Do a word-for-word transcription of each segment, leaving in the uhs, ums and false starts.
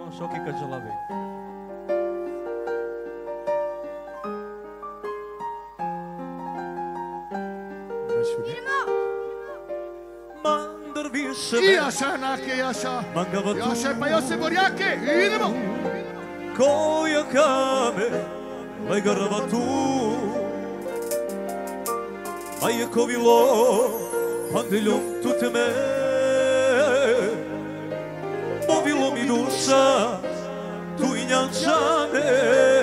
Ajmo Šoki Kađalavi. Mandar više me. I Jaša, Nake, Jaša. Jaša, pa Josip Borjake. Idemo. Koja kame, legarava tu. A je kovilo, pandeljom tute me. Povilo mi duša, tu i njančane.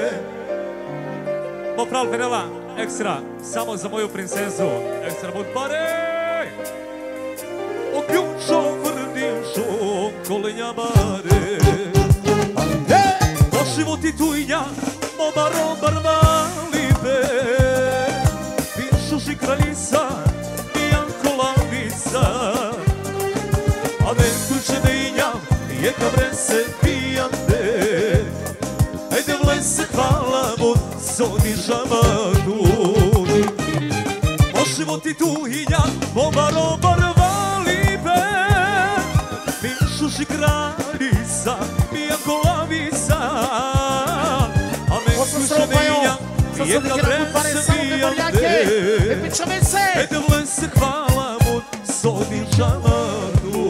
Poprav Penela, ekstra, samo za moju princezu. Ekstra bud pare. O ključo vrdišo, kolenja mare. O životi tu i nja, o baro barvalibe. Pišu si kraljica, Janko Lavica. A ne tuče da i nja, je kabrese pijande. Ajde vlese hvala mod, zoni žamatu. O životi tu i nja, o baro barvalibe. Pišu si kraljica, Janko Lavica. A ne tuče da i nja, je kabrese pijande. Ajde vlese hvala mod, zoni žamatu.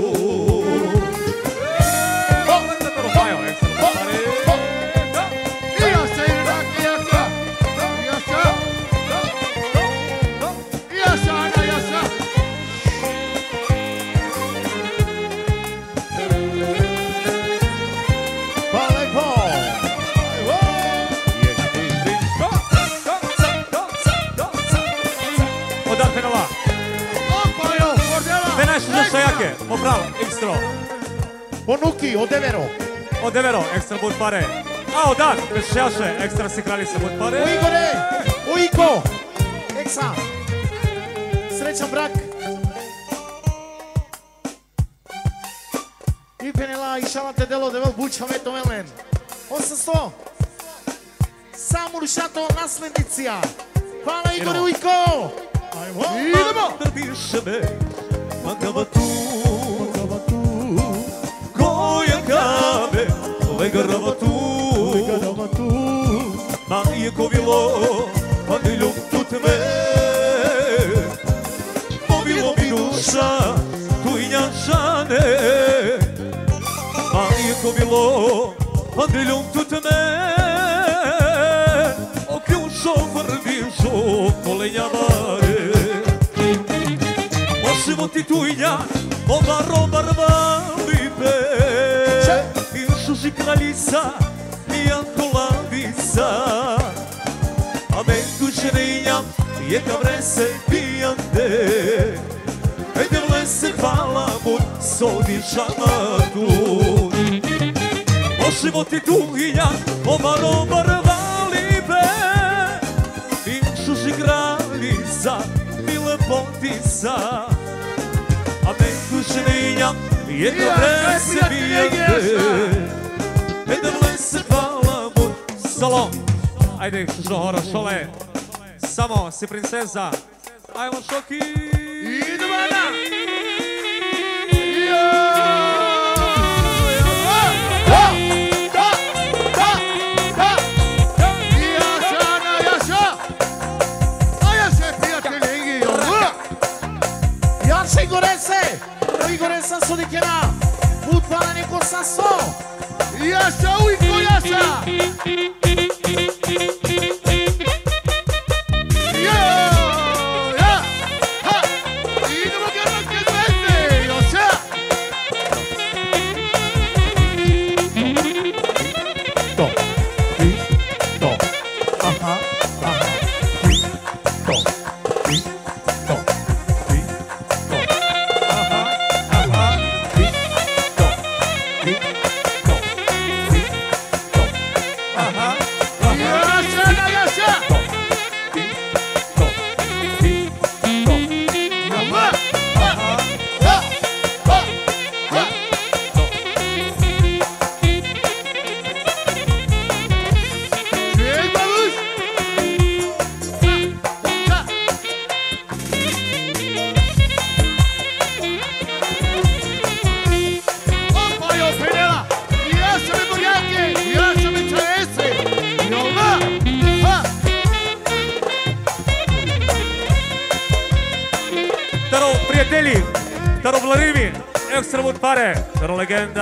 Popravo, ekstro. Ponuki, od devero. Od devero, ekstra bud pare. A, od dan, bez šaše, ekstra si kraljica bud pare. U Igore, u Iko. Eksa. Srećan brak. I Penela, i šalate delo, devel buča meto melen. osamsto. Samo rušato naslednicija. Hvala Igore u Iko. Idemo. Drbiše me, magava tu. Koja kame, legarava tu. Ma je kovilo, pandeljom tut me. Povilo mi duša, tu i njančane. Ma je kovilo, pandeljom tut me. O ključo vrdišo, kolenja mare. O životi tu i nja, o baro barvalibe. Išuši kraljica, Janko Lavica. A me tuče i nja, je kavrese pijande. Ajde vlese hvala moj, sodi šamatu. O životi tu i nja, o baro barvalibe. Išuši kraljica, mi lepotica. A me tuče i nja, je kavrese pijande. Ajde vlese hvala moj, salon. Ajde, Žohora, šole. Samo si princeza. Ajmo Šoki. Idemo na. Jaša Igorese. Igoresa sudikena. Utpala neko saso. Jaša, ujko, Jaša. Gitarul Vladimir, extra mult pare, dar o legendă.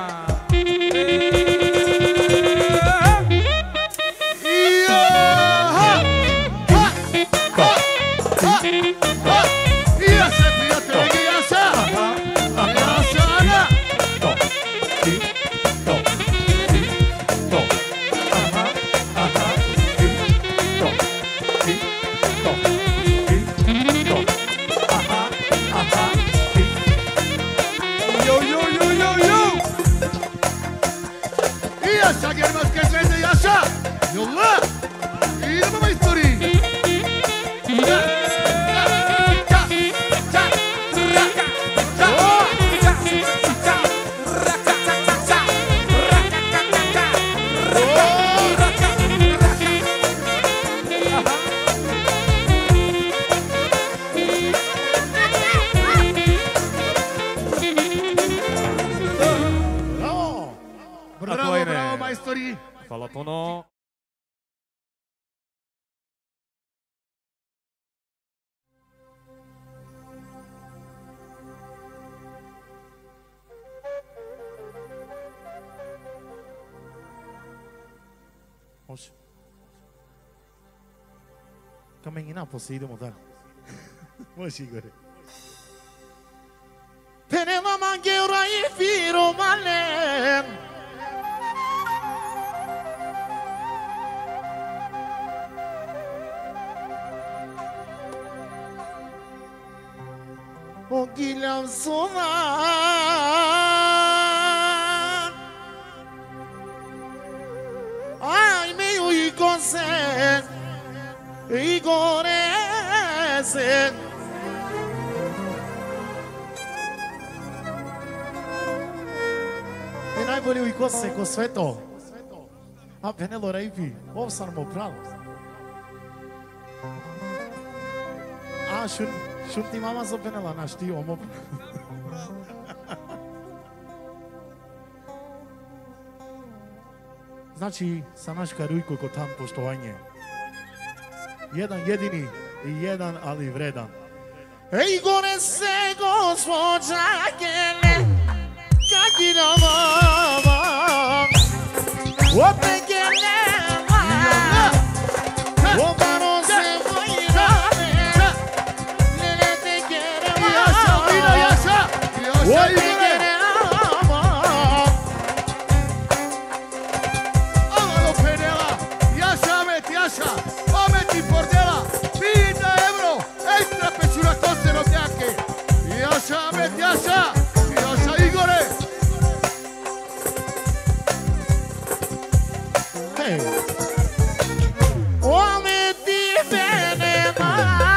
Falatonă. Može. Kamen i napose, idemo dalje. Može, Igore. Penela mangeura i firo malen. Ogilam sovan. Ai meu i konsen. Igore sen. E najbolje i kose ko sve to. A Penelo Rejpi, ovo sam mu pravo. A šun, šun ti mama za Penela, naš ti omo. Znači, sa naš Karujko ko tam poštovanje. Jedan jedini i jedan, ali vredan. Ej, gore se gospođa Kele, kak i na mama, opet Kele, opano se vojrane, lele te kere mama, opet kere mama. Amalo Penela, Jaša, amet, Jaša, amet i Pordela, pita euro, ekstra pečura kose robnjake. Jaša, amet, Jaša, Jaša, Igore. Hej. Ome ti Penela,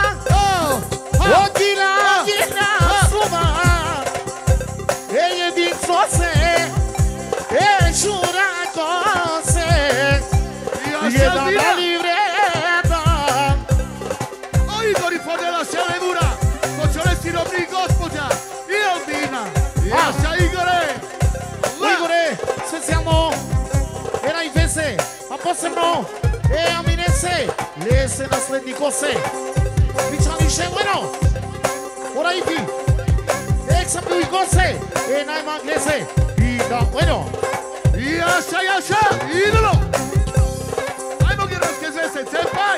ogila, ogila, suma, e jedinco se, e šura kose, jedan ali vredan. O Igori Pordela se levura, sociolesti robnih gospođa i Albina. Jaša, Igore. Igore, specijalno, e najvese, a posebno, e aminese, lese nasledni kose. Bića više bueno, ora i ti, eksam i kose, e najmag lese, i da bueno. Jaša, Jaša, idemo. Ajmo geronske zvese, cepaj.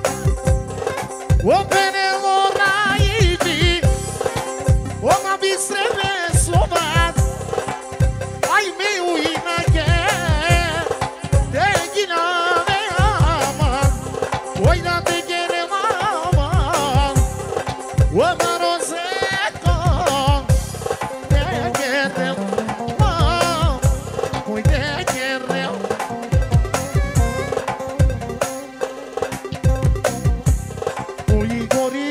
Opene mora iti, oma bi srebe slobat, aj me u inake, te ginave aman, oj da te kere maman, oma rozeko, te kere mam, oj te kere. O Igori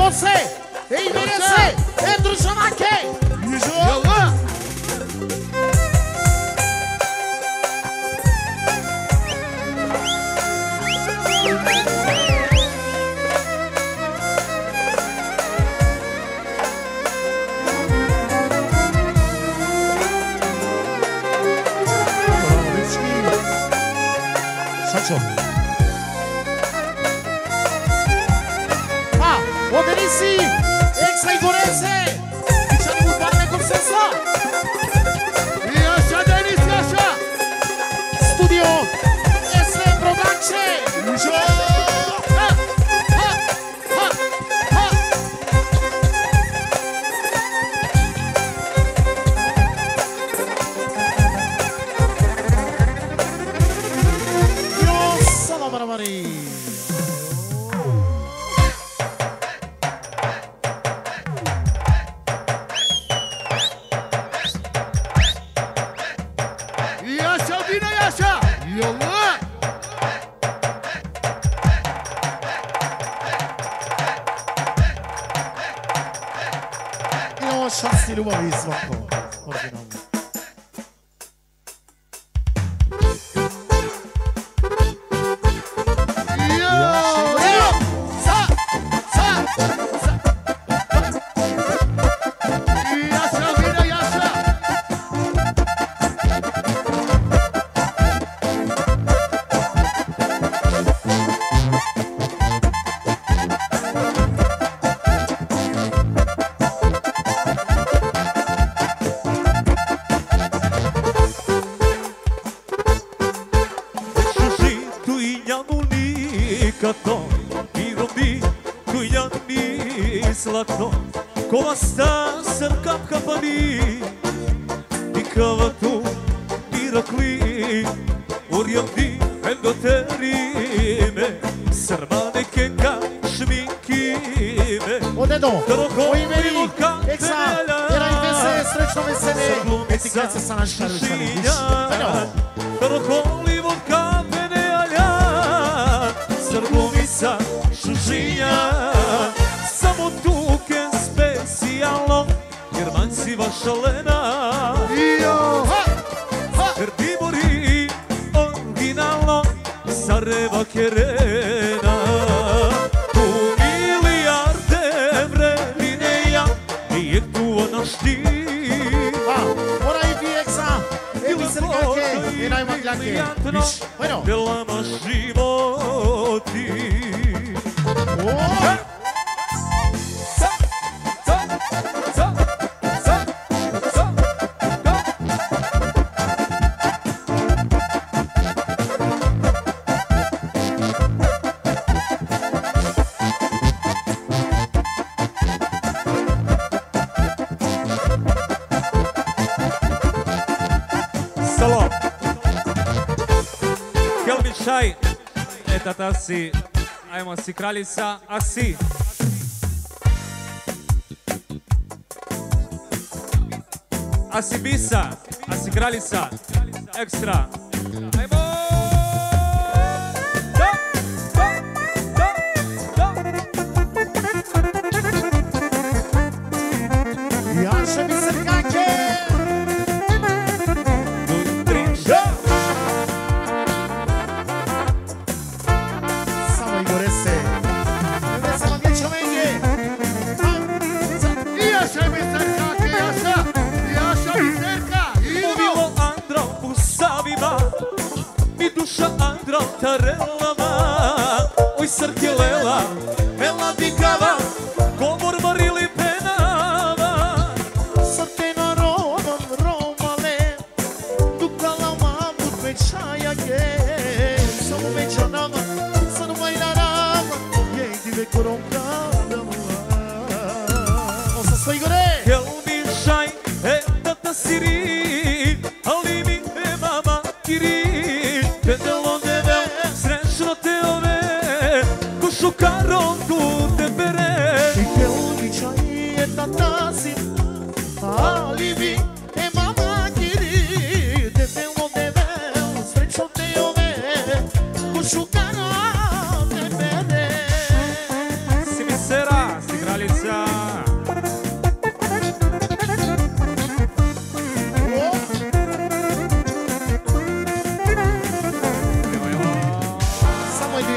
Jose, ei Vinese, Andrew Jamaque. Yalla. Sačo. A, odeni si, Ekstra i Goreze. Bićani mu dvane konsensa. Jaša, Denis, Jaša. Studio S V Production. Ha, ha, ha, ha. Yo, Sala Maramari. Jaša, Dina, Jaša. Yalla. Imamo šasti ljubavi svako. Originalno. Yo, sa, sa, sa. Jaša, Dina, Jaša. Šuši tu i njanu nikato, i robi tu i njani zlato, kova sta srkam kapani, i kava tu mirakli, urjavdi endoterime, srmane kenka šminkime. Odedo, Drogo, u imeni mimo Eksa, kantelja. era i vese, srećno vesele. Etikeće sa naš Karušani. Ajde. Prokoli vodka penealja, Srbovica šušinja, samo tuke specijalno, jer manjci vaša lena, Yo, ha, ha. jer Tibori originalno, Sarajeva Kerena. Tu milijarde vremine ja, nije tu ona šti. Va, ora i vi Eksa, e mi se nekake, e najmagljake. Viš, bueno. Delama životi. O, Sa, sa, sa, sa, sa, sa. Salo. Kelvin Šaj. E, tata si, ajmo si kraljica, a si. A si bisa, a si kraljica, ekstra. Ajmo! Da, da, da, da. Jaše mi se nekake. Samo i Goreze. Vesela vječa menge. Jaša, mister Kake, Jaša. Jaša, mister Ka. Idemo. Uvilo Andro u Savima,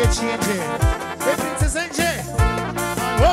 cinge E prințesa Inge Alo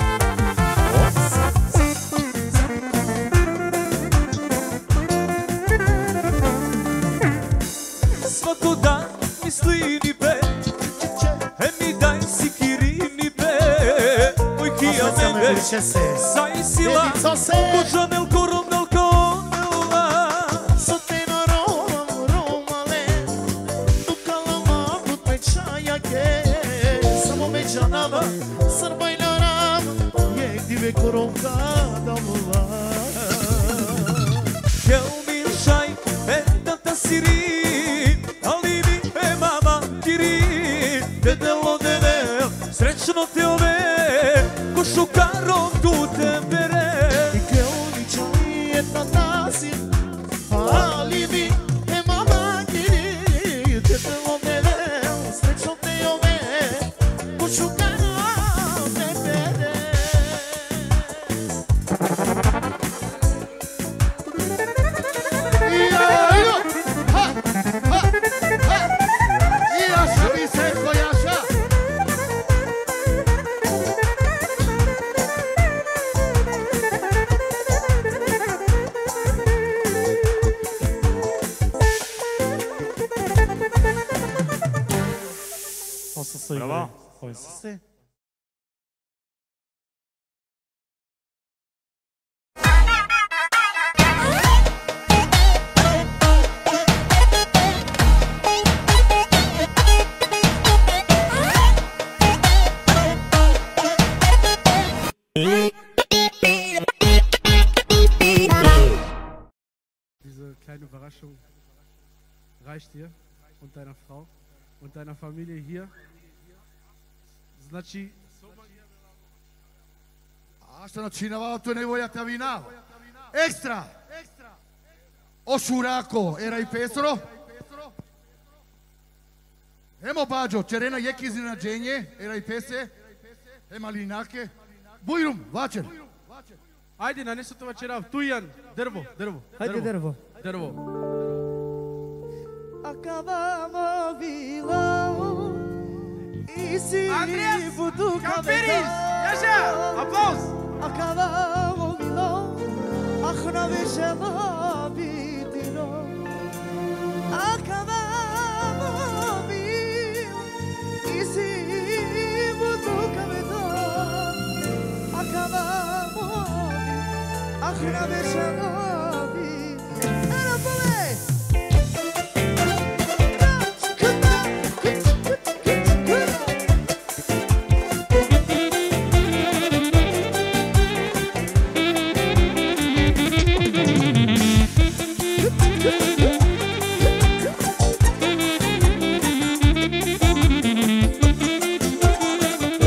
Svako dan misli ni pe E mi daj si kirini pe Moj kija nebe Sa i sila Kožanel koronel konela Soteno rolam romale Dukalama put mečaja ke Samo mečanama Srbajnaram Jek dive koronka damova Kel mi šaj Enda ta siri Ali mi e mama kiri Dedelo dedel Srećno te ove Ko šukarom tu te bere I kel mi čaj jedna nasim Ali mi e mama kiri Dedelo dedel Srećno te ove Ko šukarom te bere Bravo. Foi você. Diese kleine Überraschung reicht dir und deiner Frau und deiner Familie hier. Znači, A što načinava, to ne volja ta vina. Ekstra! O šurako, era i pesro. Emo bađo, čerena jek iznenađenje, era i pese. Ema linake. Bujrum, vačer. ajde, nanesu to večera, Tujan, drvo, drvo. Hajde drvo. Drvo. Acabamos vilão e se Andrés, budu Camperis, Yaşa, aplauz. Acabamos vilão, ahna veşema bitino. Acabamos vilão e se budu kabedo. Acabamos ahna veşema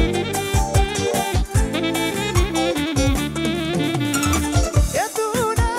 Eduna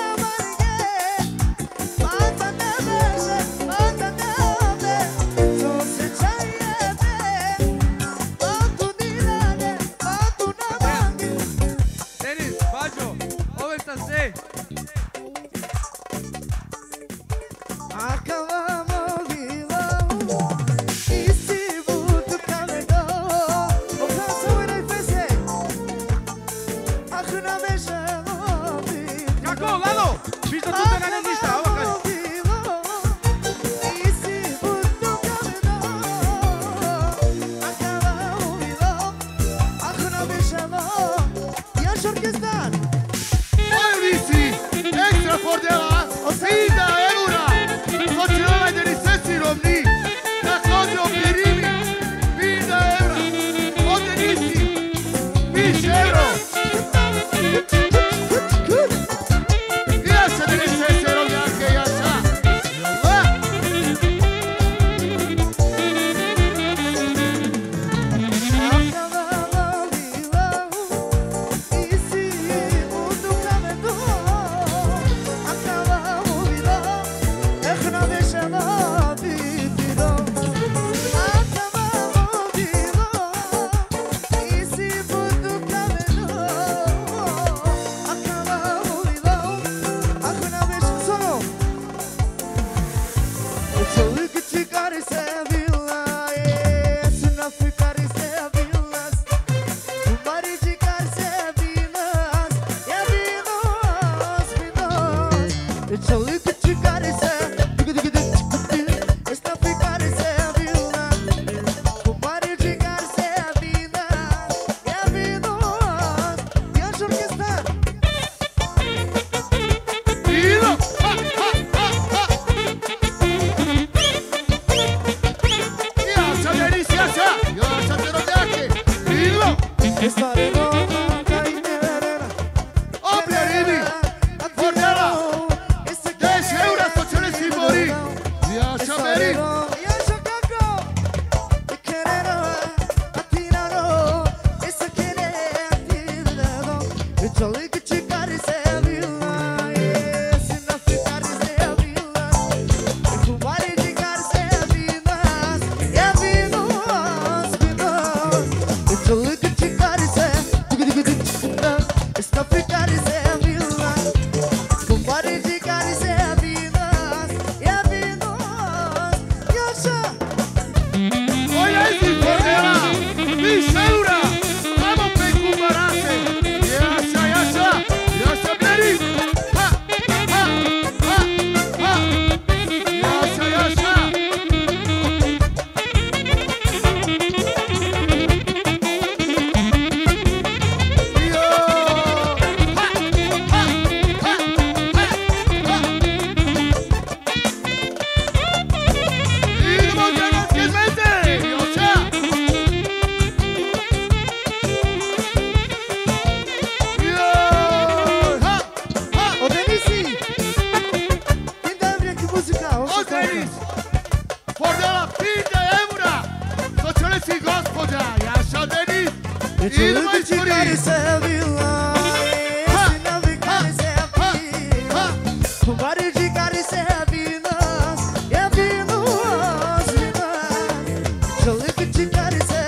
si gospođa Jaša Denis E i čuli majstori. čekari se bila, si navikari se bila, kumari čekari se bila, ja bilo ozbiljna. Čuli čekari se,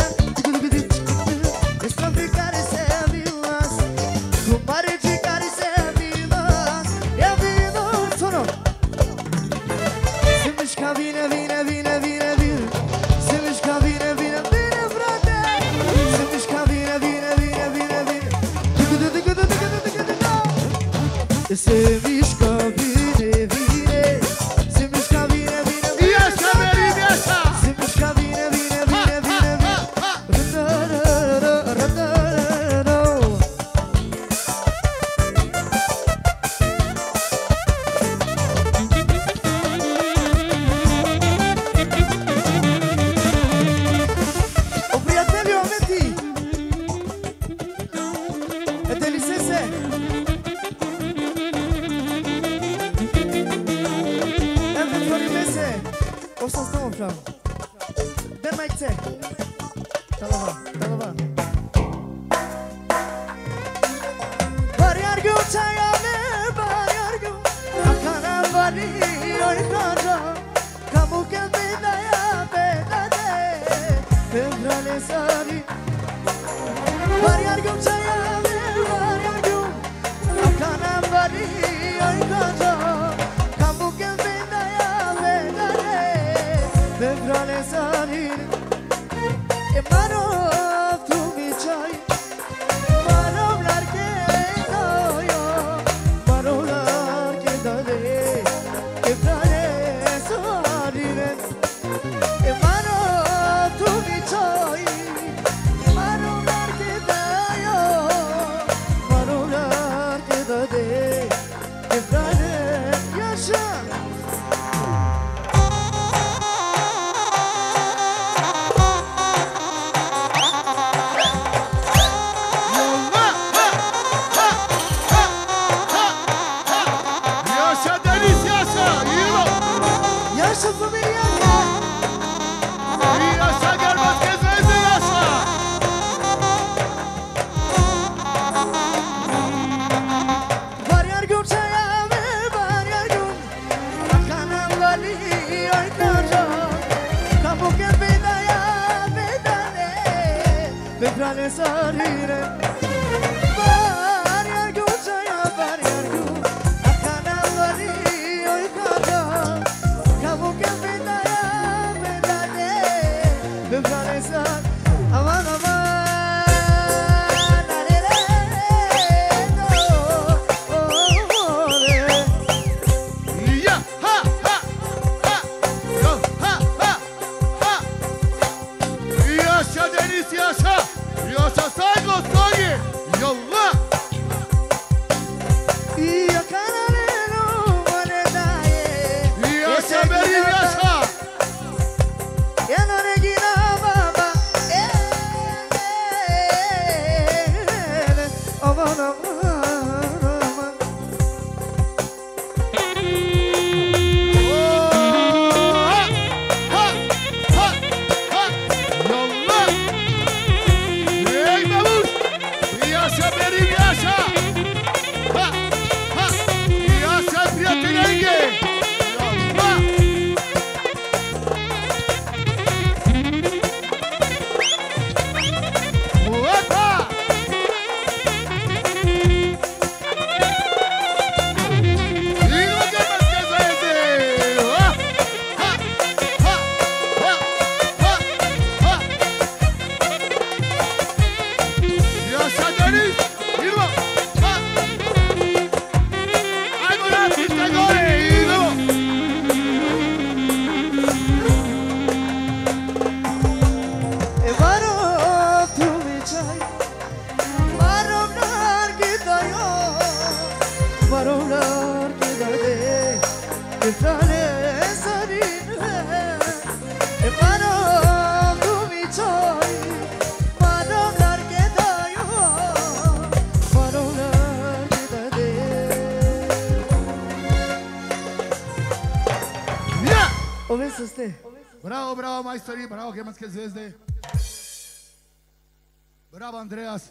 si navikari se bila, kumari čekari se bila, ja bilo ozbiljna. Se miška vine, vine, vine, vine, vine, se miška vine, vine, vine, brate. Se miška vine, vine, vine, vine, vine, se miška vine, vine, se miška vine, vine, vine, Jaša Berin, Jaša. se miška vine, vine, vine, vine, O prijatelju, ometi, e delisese. O să stăm în plan. Dă mai țe. Talava, talava. Variargă țaia me, variargă. Acana vari, oi caja. Camu că veda ya veda de. Pe vrale sari. Variargă țaia me, variargă. Acana vari, oi caja. Camu că veda ya veda de. Pe vrale sari. E mano tu mi chai. Mano larke do yo. Mano larke do de. E vrale sari. E mano tu mi chai. Mano larke do yo. Mano larke do de. E vrale yaşa. Jaša Denis, Jaša, Ivo. Yaşa familia. I Jaša Hrvatske zvezde, Jaša. Variargum çaya ve variargum. Akanam vali oy kaja. Kamu ke bedaya bedane. Bekrane sarire. Variargum çaya variargum. Akanam vali oy kaja. Kamu ke bedaya bedane. Bekrane sar. Aman aman. Ja, ha, ha, ha. Yo, ha, ha, ha. Jaša Denis, Jaša. Jaša Sajgo stoji. Yolla. Io canaleno vuole dare. Jaša Berin, Jaša. E non è chi no mamma. Oh no no. E varo tu mi chai. Varo nar ki dayo. Varo nar ki dade. E frale sarine. E varo tu mi chai. Varo nar ki dayo. Varo nar ki dade. Ja! O vezi să stai. Bravo, bravo, majstori, bravo, Hrvatske zvezde. Bravo, Andreas.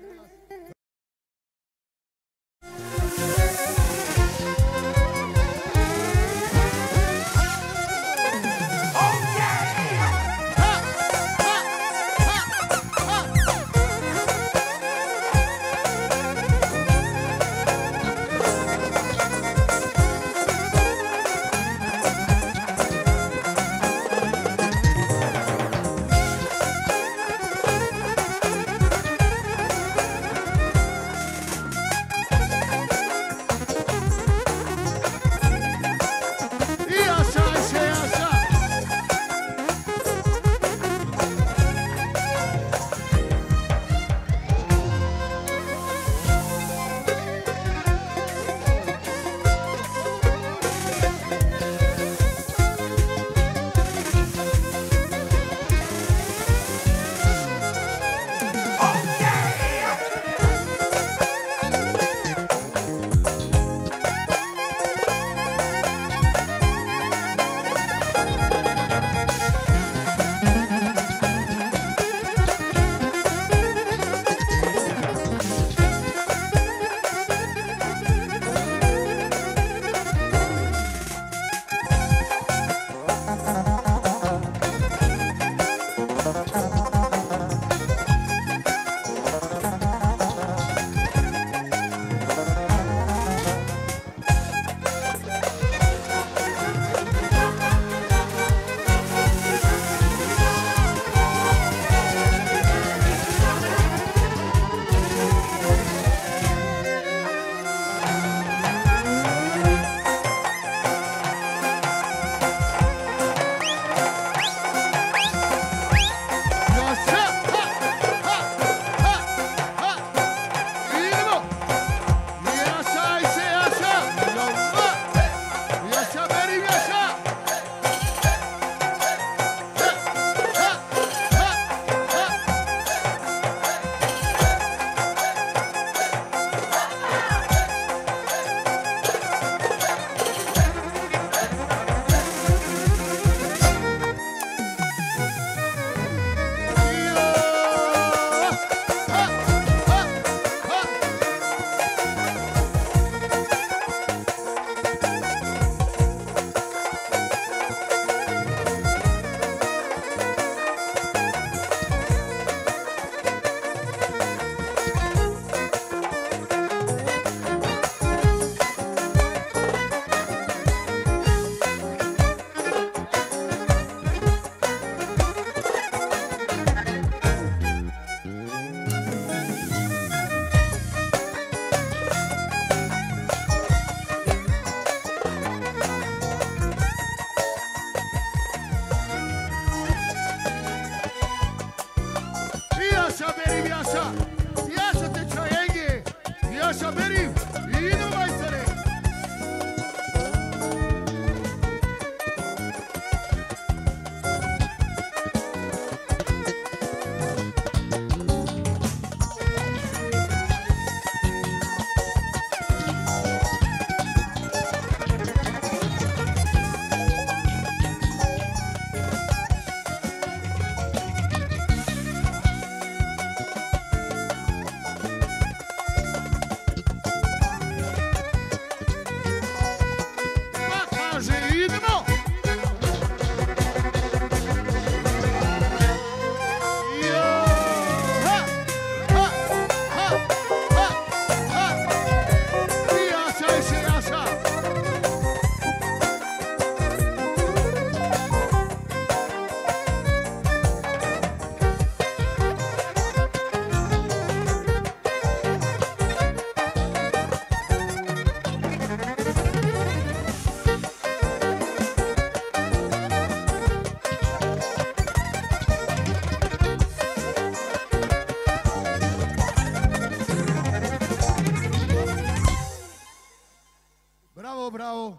bravo.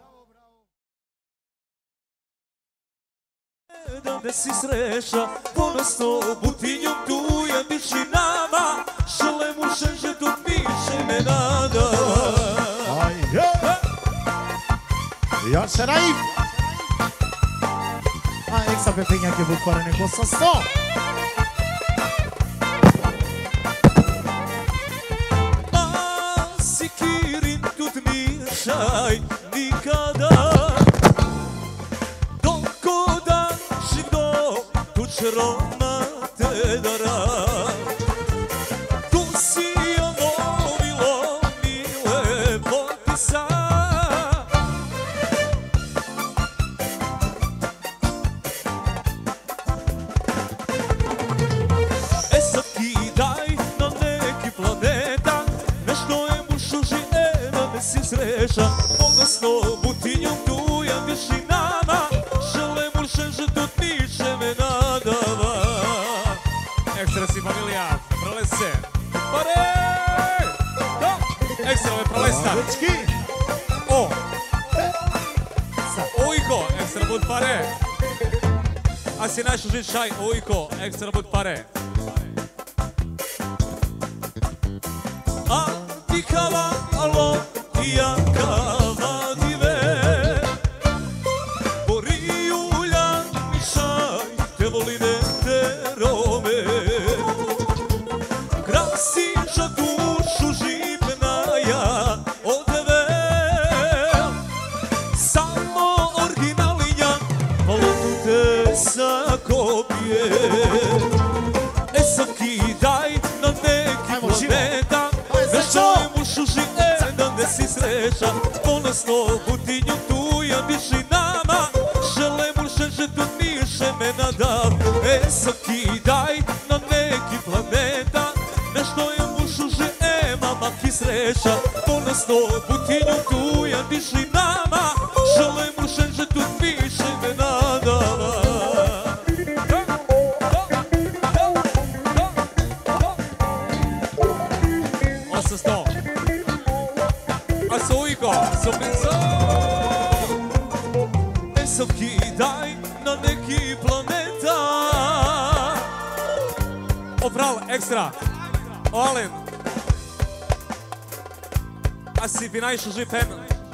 Da si sreća, ponosno butinjom tu je tišinama, šele mušem že tu piše me nada. Ajde! Ja se naim! A exa pe penja che vuol fare nel posto sto! Roma te dara. Tu si ono bilo mi lepotisa. E sad kidaj na neki planeta, nešto je mušu živena ne si sreća. Odnosno butinjom tuja višinama, žele muše žetut niše me nadava. Ekstra si familija, prolese. Pare! Da! Ekstra me prolesta. O! Ujko, ekstra bud pare. A si našo žit šaj, ujko, ekstra bud pare. A ti kava, alo, i ja kava dive. Bori ulja mi šaj, te voli ne te rome. Krasiša dušu živnaja od tebe. Samo originalinja, paletu te sa kopije. E sad kidaj na neki planeta, nešto je mušu živena ne si sreća. Ponosno butinjom tuja višinama, žele muše žetut niše me nadav. E sad kidaj na neki planeta, nešto je mušu živena maki sreća. Ponosno butinjom tuja višinama, žele muše žetut niše me nadava. osamsto. A sa ujko, sa pinco. E sad kidaj na neki planeta. O pral, ekstra. O Alen. A si bi najšo živ em.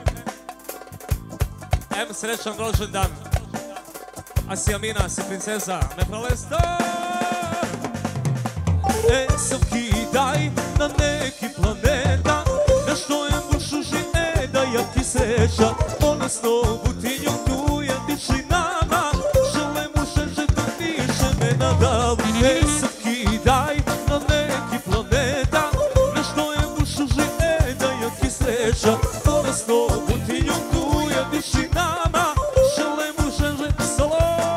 Em srećan rođendan. A si Amina, si princesa. Ne prolesta. E sad kidaj na neki planeta, nešto je mušu živena jaki sreća. Ponosno butinjom tuja višinama, žele muše žetut niše me nadav. E sad kidaj na neki planeta, nešto je mušu živena jaki sreća. Ponosno butinjom tuja višinama, žele muše žetut solo.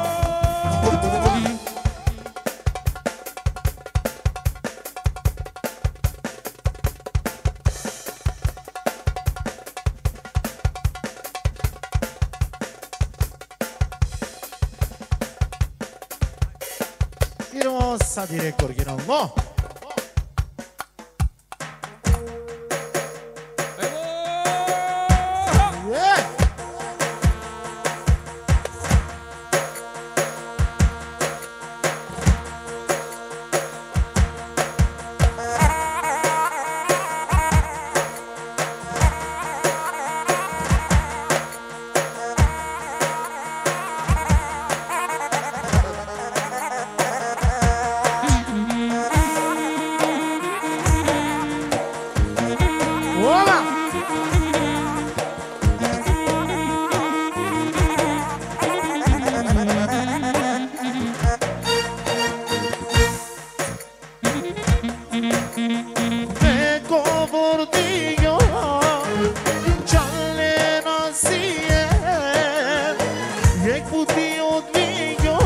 Idemo sad direkt originalno. Je! Ola! Ne govor dio, čale nasije, jek puti odvijo,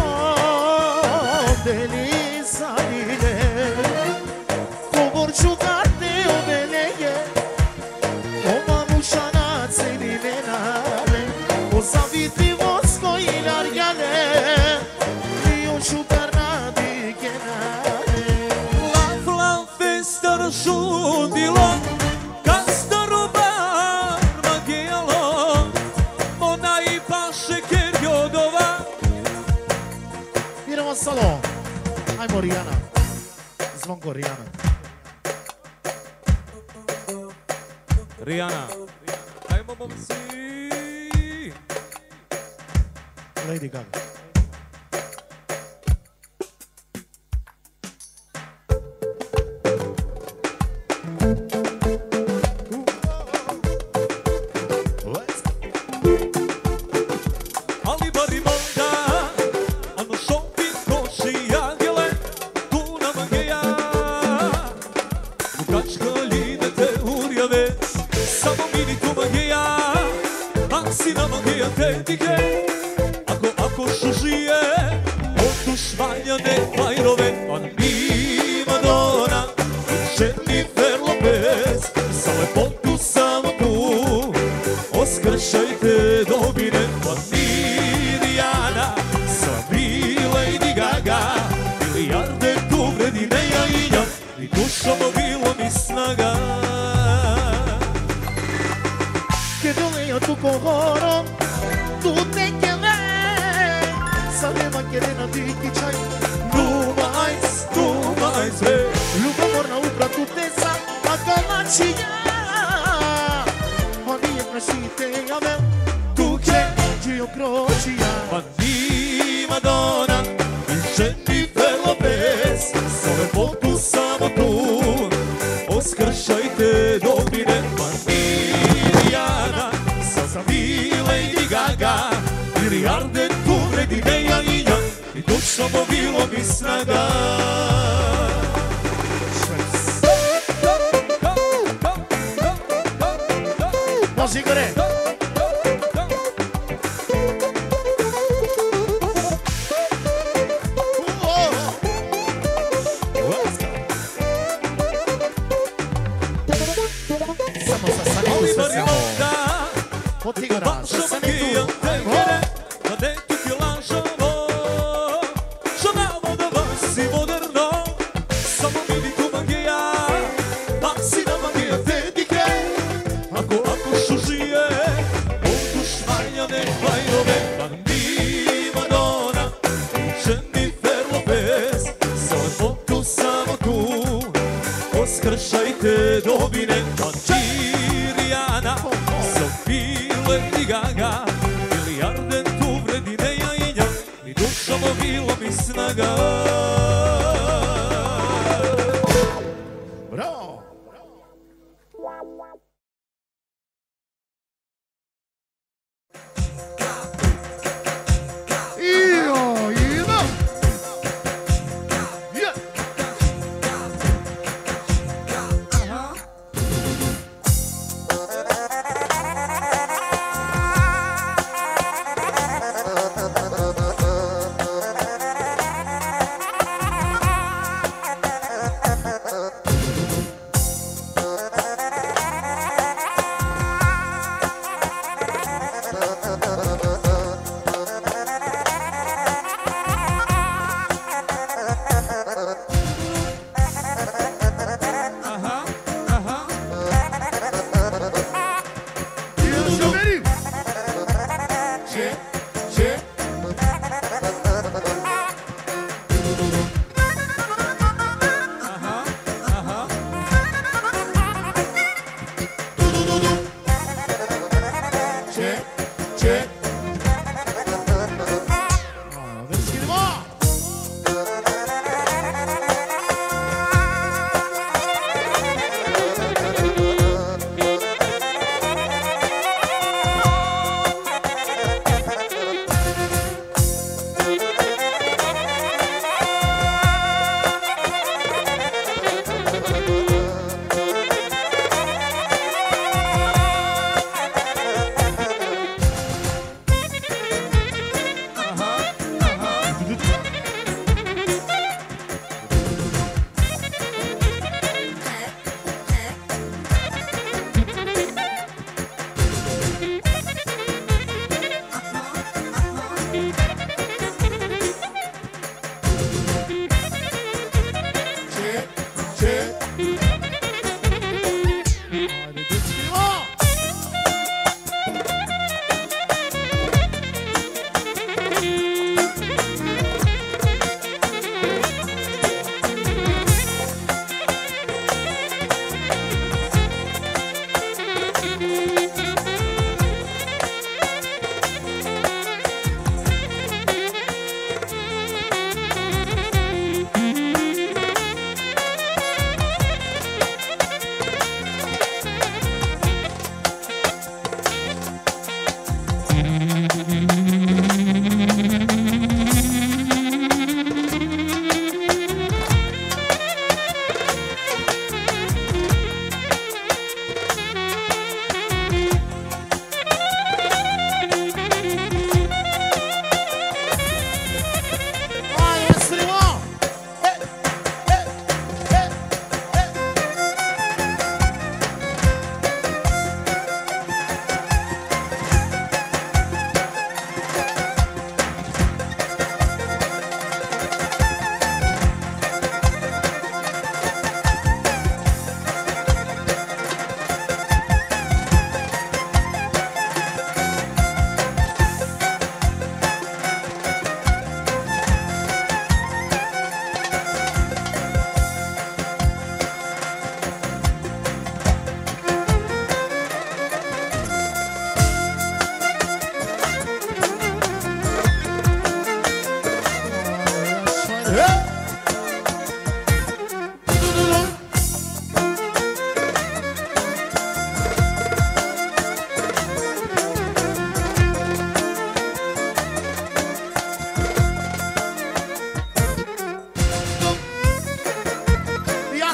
deli salile, govor čugate obelege, oma mušana celi venale, o zavitri vosko i largale, dio šuperna dikenale. Lav, lav, festar šudilo, kastaro bar magijalo, ona i paše kerjodova. Idemo salo. Ajmo Rijana. Zvonko Rijana. Rijana, ajmo momci. Lady Gaga. Ali bari monda, ano šopi koši, tetike, ako, ako šužije, od švaljane bajrove, on mi Madonna, Jennifer Lopez, za lepotu samo tu, oskršajte dobine, on mi Diana, svi Lady Gaga, milijarde tu vredi ne ja i nja, i dušom bilo mi snaga. Che dolevo tu coro, tu te chiamai, sapeva che era di chi c'hai. Tu mais, tu mais, re, Luca morna upra tu te sa, ma come ci ya. Ogni è nascite a me, tu che io crocia. ma di Madonna, il Jennifer Lopez, za lepotu samo tu, oskršajte dobine, ma di Diana, sa vi Lady Gaga, milijarde tu vredi ne ja i nja, i dušom bilo mi snaga. Može gore. Samo sa Sanitu sve siamo. Potigara, sa Sanitu. Ma detto che lasciamo, suonavo da bassi moderno, samo mi di tu mangia, bassi da mangia te di che, ako ako šužije, odu švaljane bajrove, bandi Madonna, Jennifer Lopez, za lepotu samo tu, oskršajte dobine, bandi Rihanna, Sophie Lady Gaga, milijarde tu vredi ne ja i nja, ni dušom bilo mi snaga. Bravo. Io, io. Yeah.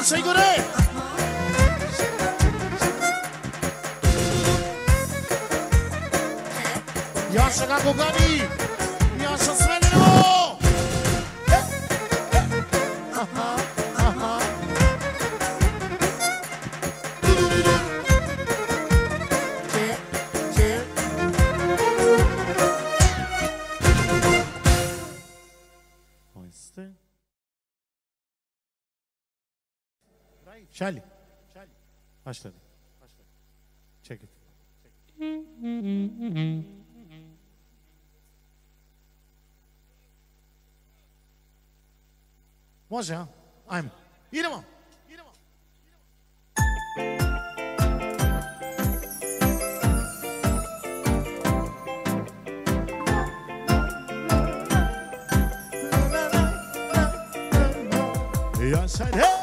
Jaša Igore! Jaša kako gani! Jaša Svenino! Aha, aha. Charlie, başladı. Check it. Može, a? Ajmo. Idemo. Idemo. Ja sad, he!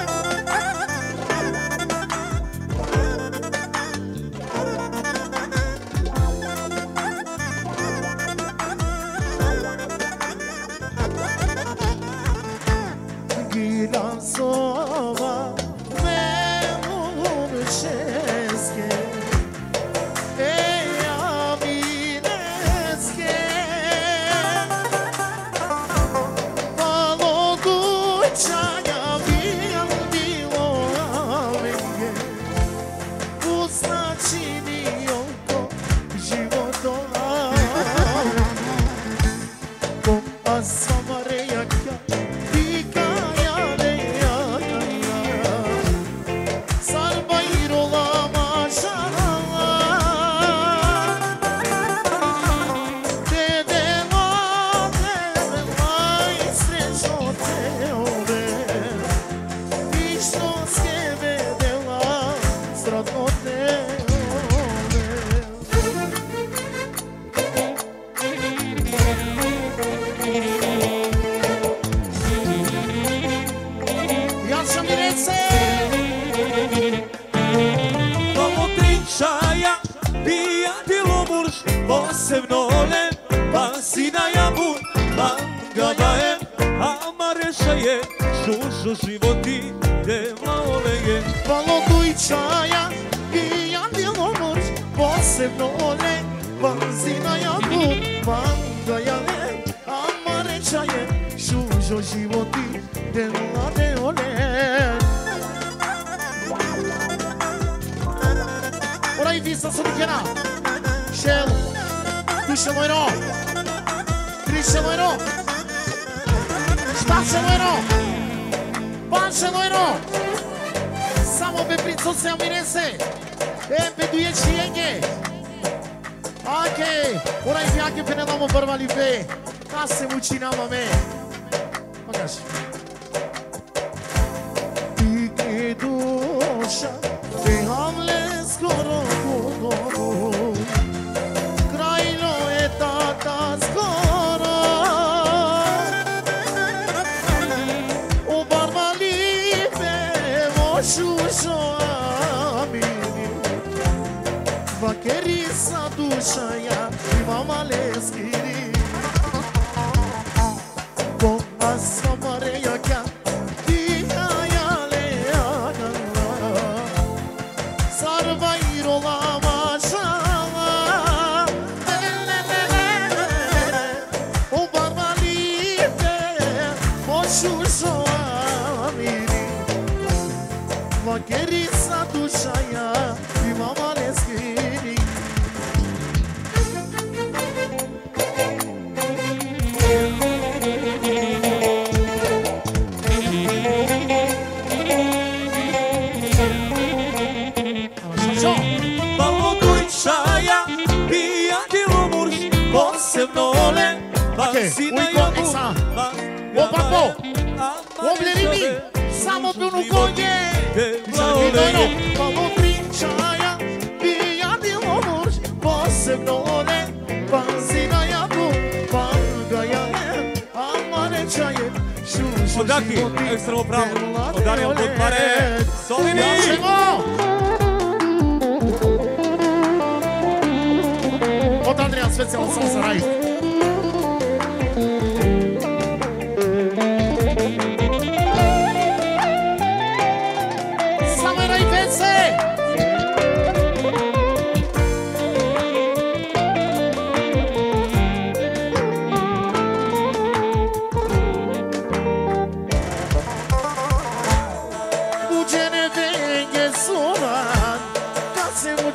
Odaki, ekstremo pravo, od Daniel Budmare, Solini! Od Andrija specijalno sam za raj.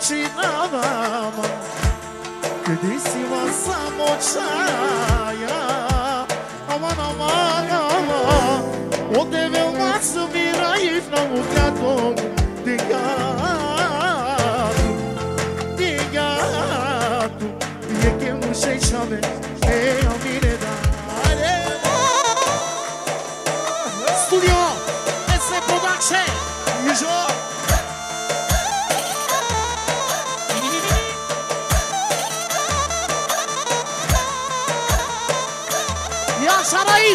Cina mama Kiedy siła samočaja Aman aman aman Ode veoma subira i namutratom De gato De gato E che non sei ciame E a mine dare Studio S Production Usual Şarayip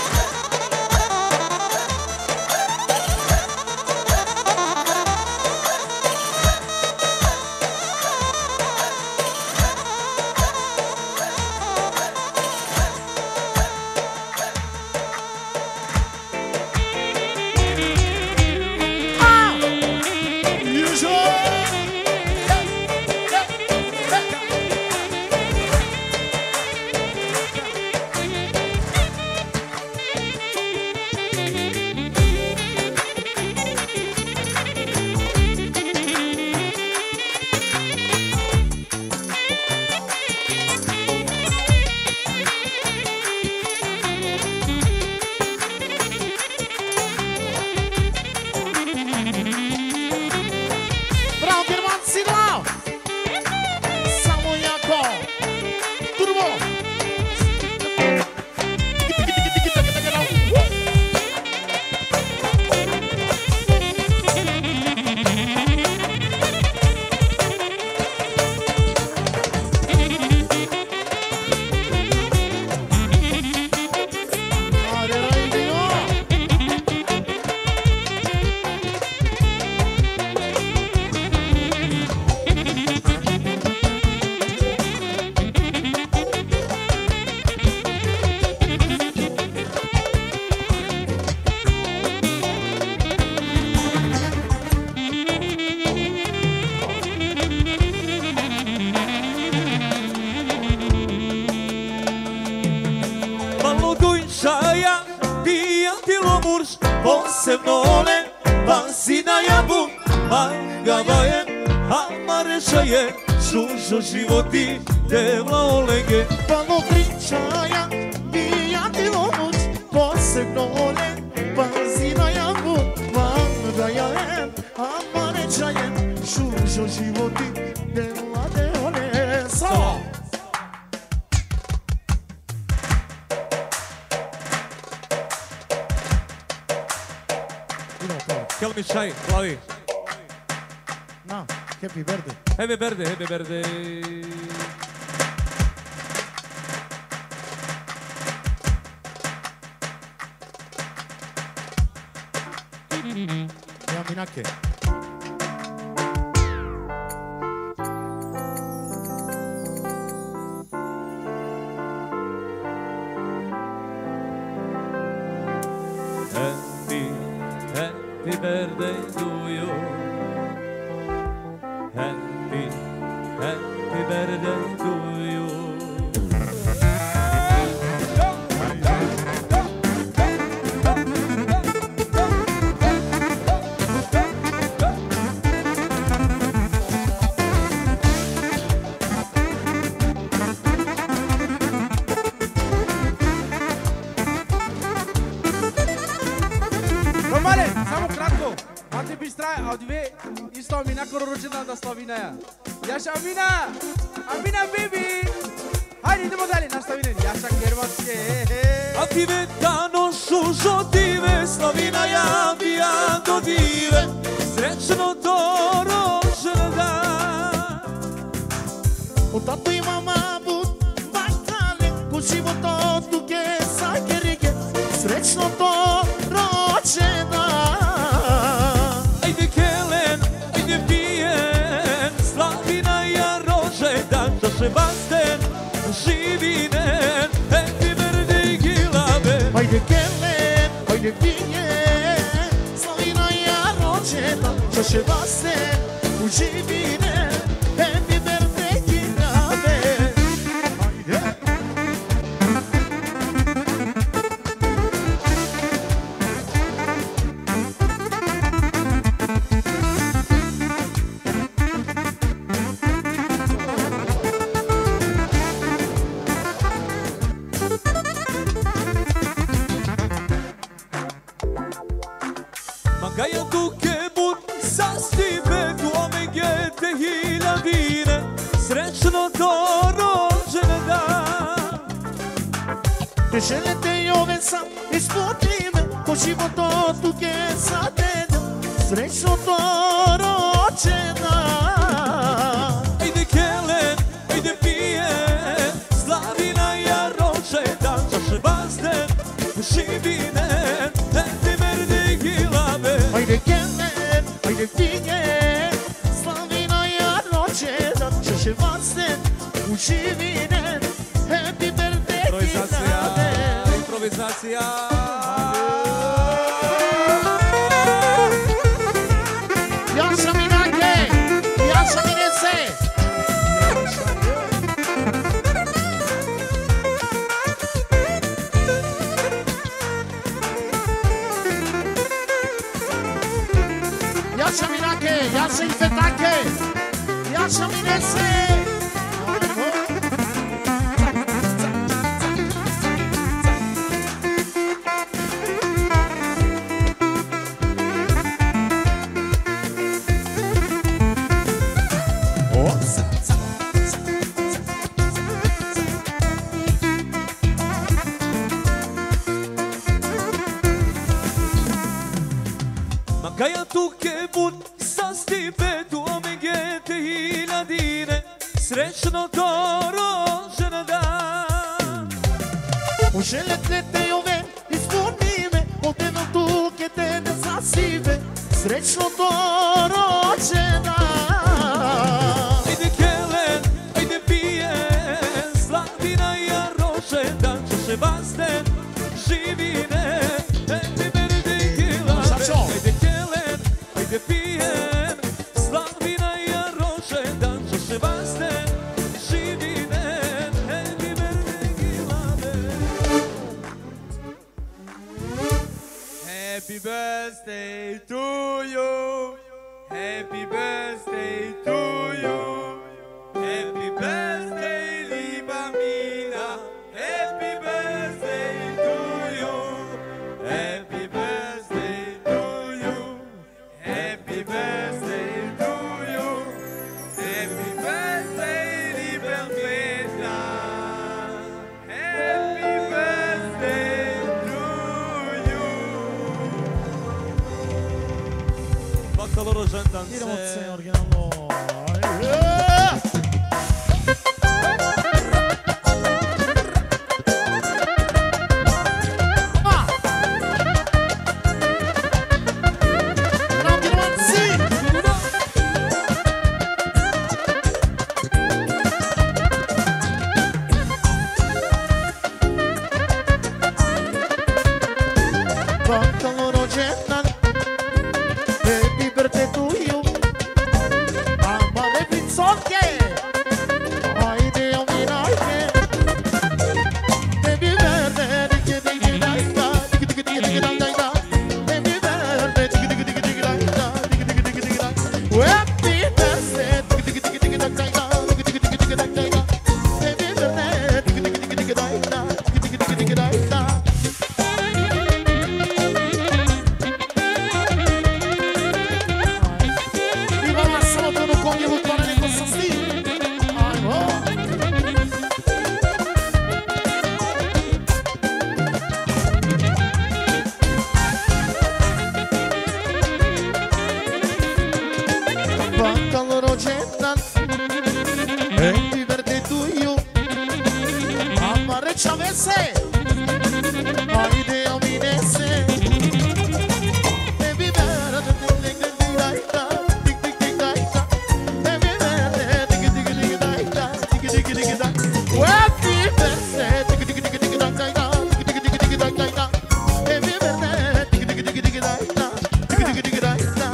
Posebnole, pasina jabun, magavaje, amareşaje, šušo životi, devla olege. Palo pričaja, bijatilo muć, posebnole, pasina jabun, magavaje, amareşaje, šušo životi, devla olege. Salo! Kel mi čaj, glavi. Na, happy birthday. Happy birthday, happy birthday. Ja minake. Happy birthday to you. Happy, happy birthday to you. Romane, samo kratko. Mate Bistra, a dve isto Amina rođena da slavi neja. Jaša Amina! Amina baby! Hajde idemo dalje, nastavi ne. Jaša Gervatske. A ti vetano šušo dive, slavina ja bija do dive. Srećno to rođendan. O tato i mama bud baktale, ko života duge sakerike, srećno to rođendan. Ajde Kelen, ajde pijen, slavina ja rođendan, da se basten živinen, happy birthday gilave. Ajde Kelen, ajde pijen, slavina ja rođendan, da se basten živinen, happy birthday gilave. Ajde. Magaia tu che bun sa stive tu ameghe te hiladine srećno to rođendan. Želite i ove sam ispotime po životo tu ke sa dedom srećno to rođendan. Ajde kelen, ajde pijen, slavina ja rođendan. Čaše bazden, živinen, eti merdi gilave. Ajde kelen, ajde pijen, slavina ja rođendan. Čaše bazden, živinen, eti merdi gilave. Improvizacija. Jaša Minake, Jaša Minese. Jaša Minake, Jaša Infetake, Jaša Minese. Magaia tu che bun sa stipe tu ameghe te hiladine srećno to rođendan. U želite te ove ispuni me, potrebno tu ke te ne zasive, srećno to rođendan. Ajde kelen, ajde pijen, slavina ja rođendan. Čaše bazden, živine, eti merdi gilave. Ajde kelen, ajde pijen, slavina ja rođendan. Čaše bazden, živine, eti merdi gilave. Happy birthday to you. Happy birthday to you. Happy birthday, liba Mina. Happy birthday to you. Happy birthday to you. Happy birthday to you. Happy birthday, liba Mina. Happy birthday to you. Bakkalo rođendan Idemo se se. originalno. Bakkalo rođendan, happy birthday to you. Amare pizzocche, ajde omirajte. Happy birthday, digi digi dai da, digi digi digi digi dai da. Happy birthday, digi digi digi digi dai da, digi digi digi digi dai. Happy birthday, digi digi digi digi dai da, digi digi digi digi dai da. Happy birthday, digi digi digi digi dai da, digi digi digi digi dai da. Bakkalo rođendan, happy birthday to you. Amare Chavese, ajde ominese. Happy birthday, dig dig dig dai da, dig dig dig dai da. Happy birthday, dig dig dig dai da, dig dig dig dai. Happy birthday, dig dig dig dig dai da, dig dig dig dig dai da. Happy birthday, dig dig dig dig dai da, dig dig dig dai da.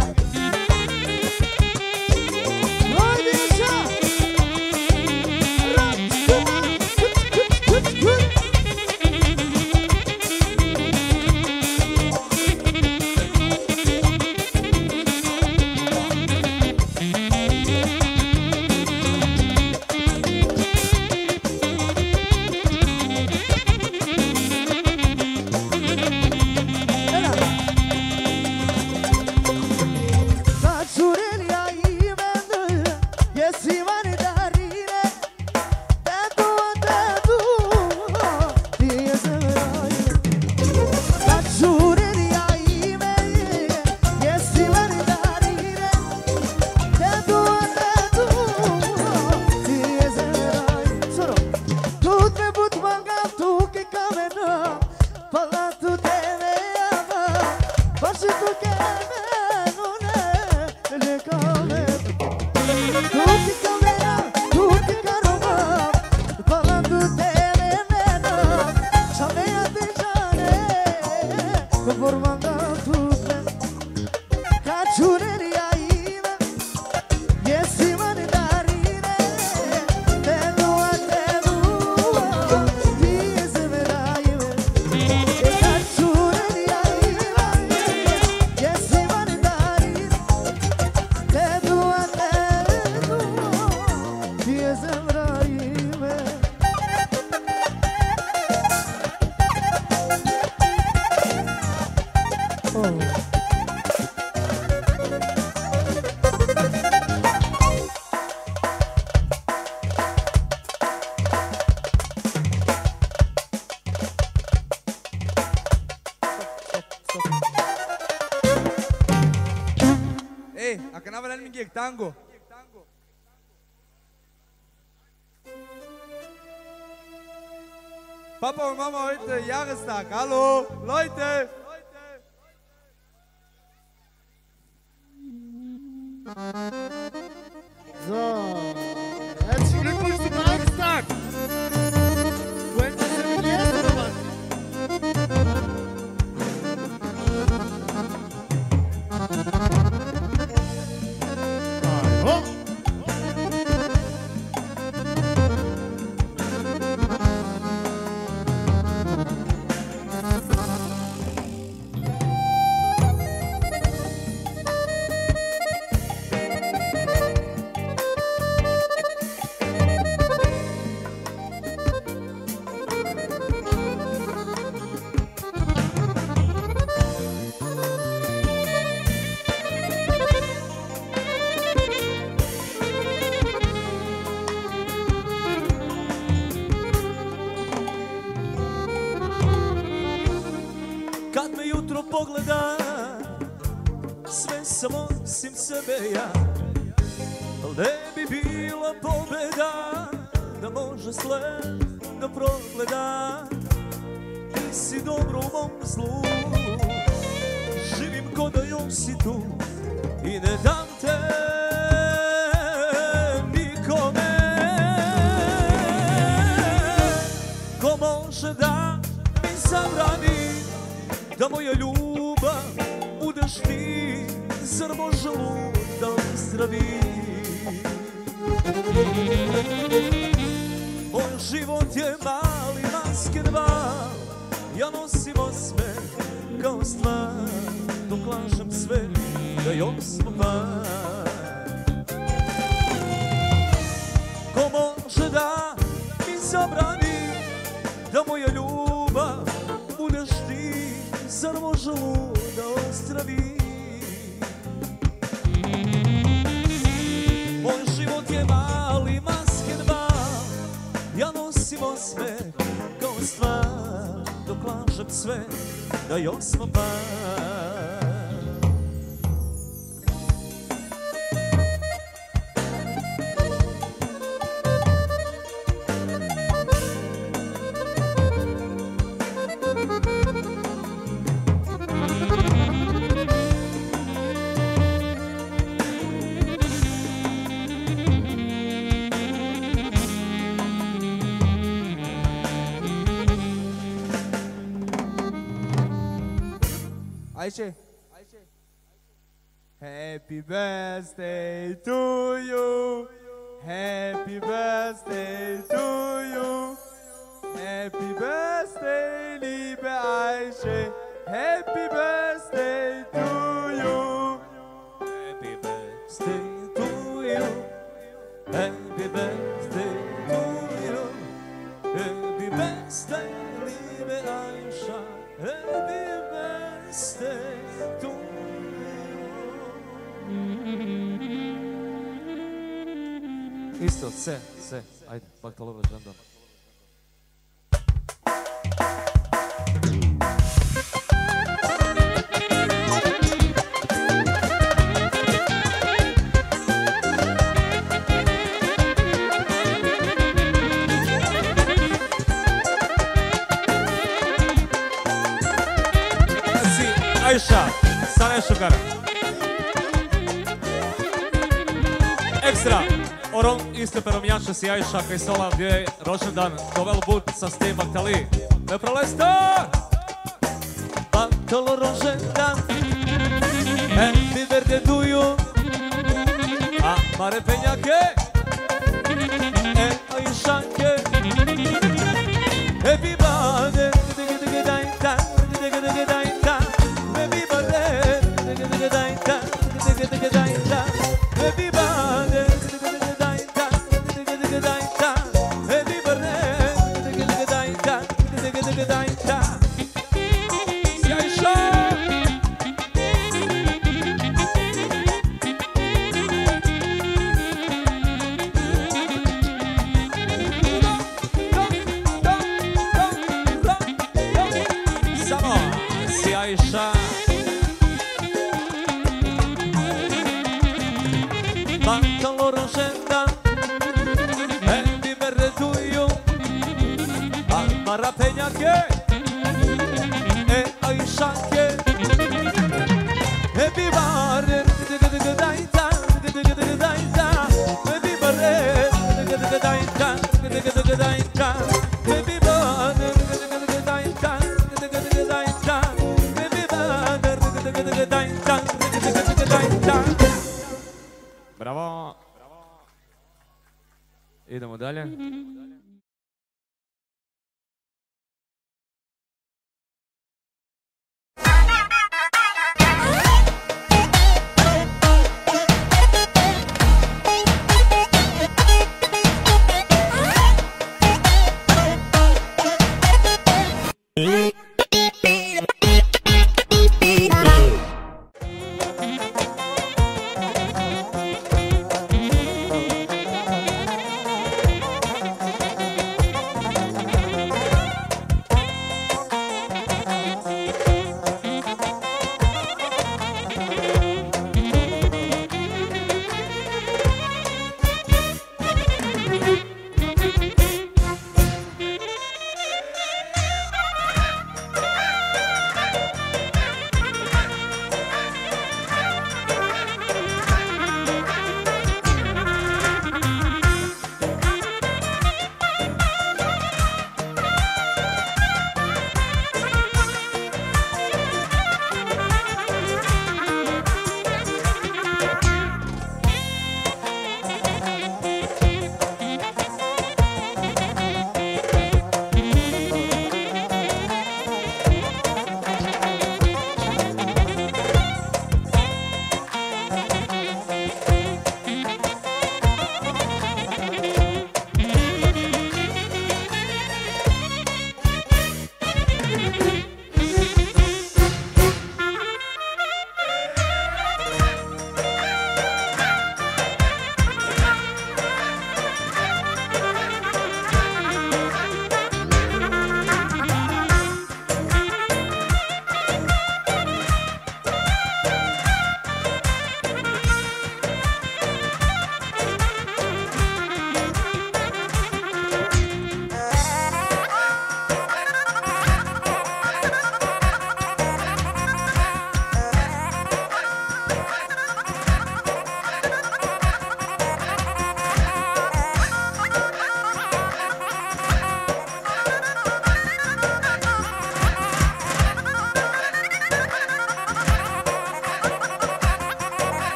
Tango. Papa und Mama heute Jahrestag. Hallo, Leute. So, herzlichen Glückwunsch zum Jahrestag. Wollen Sie es jetzt oder was? Pogleda, sve samo osim sebe ja. Ne bi bila pobjeda da može sve da progleda. Ti si dobro u mom zlu, živim ko da još si tu i ne dam te nikome. Ko može da mi zabrani da moja ljubav budeš ti, zar može lud da zdravi? Moj život je mali maskenbal, ja nosim osmeh kao stvar, dok lažem sve da još smo par. Ko može da mi zabrani da moja ljubav budeš ti, zar može lud da ozdravi? Moj život je mali maskenbal, ja nosim osmeh kao stvar, dok lažem sve da još smo par. Ayşe. Happy birthday to you. Happy birthday to you. Happy birthday liebe Ayşe. Happy birthday to you. Happy birthday to you. Happy birthday to you. Happy birthday liebe Ayşe. Happy birthday to you. Isto, sve, sve. Ajde, baktalova žandam. Ajša, Stane Šukar. Ekstra. Orom isteperom Janša Sjajša kaj sola gdje je rođendan dovel but sa Steve Maktali. Ne prolesta! Maktalo rođendan Happy birthday to you A mare penjake E Ajšanke Happy birthday Happy birthday Happy birthday Bravo. Idemo dalje.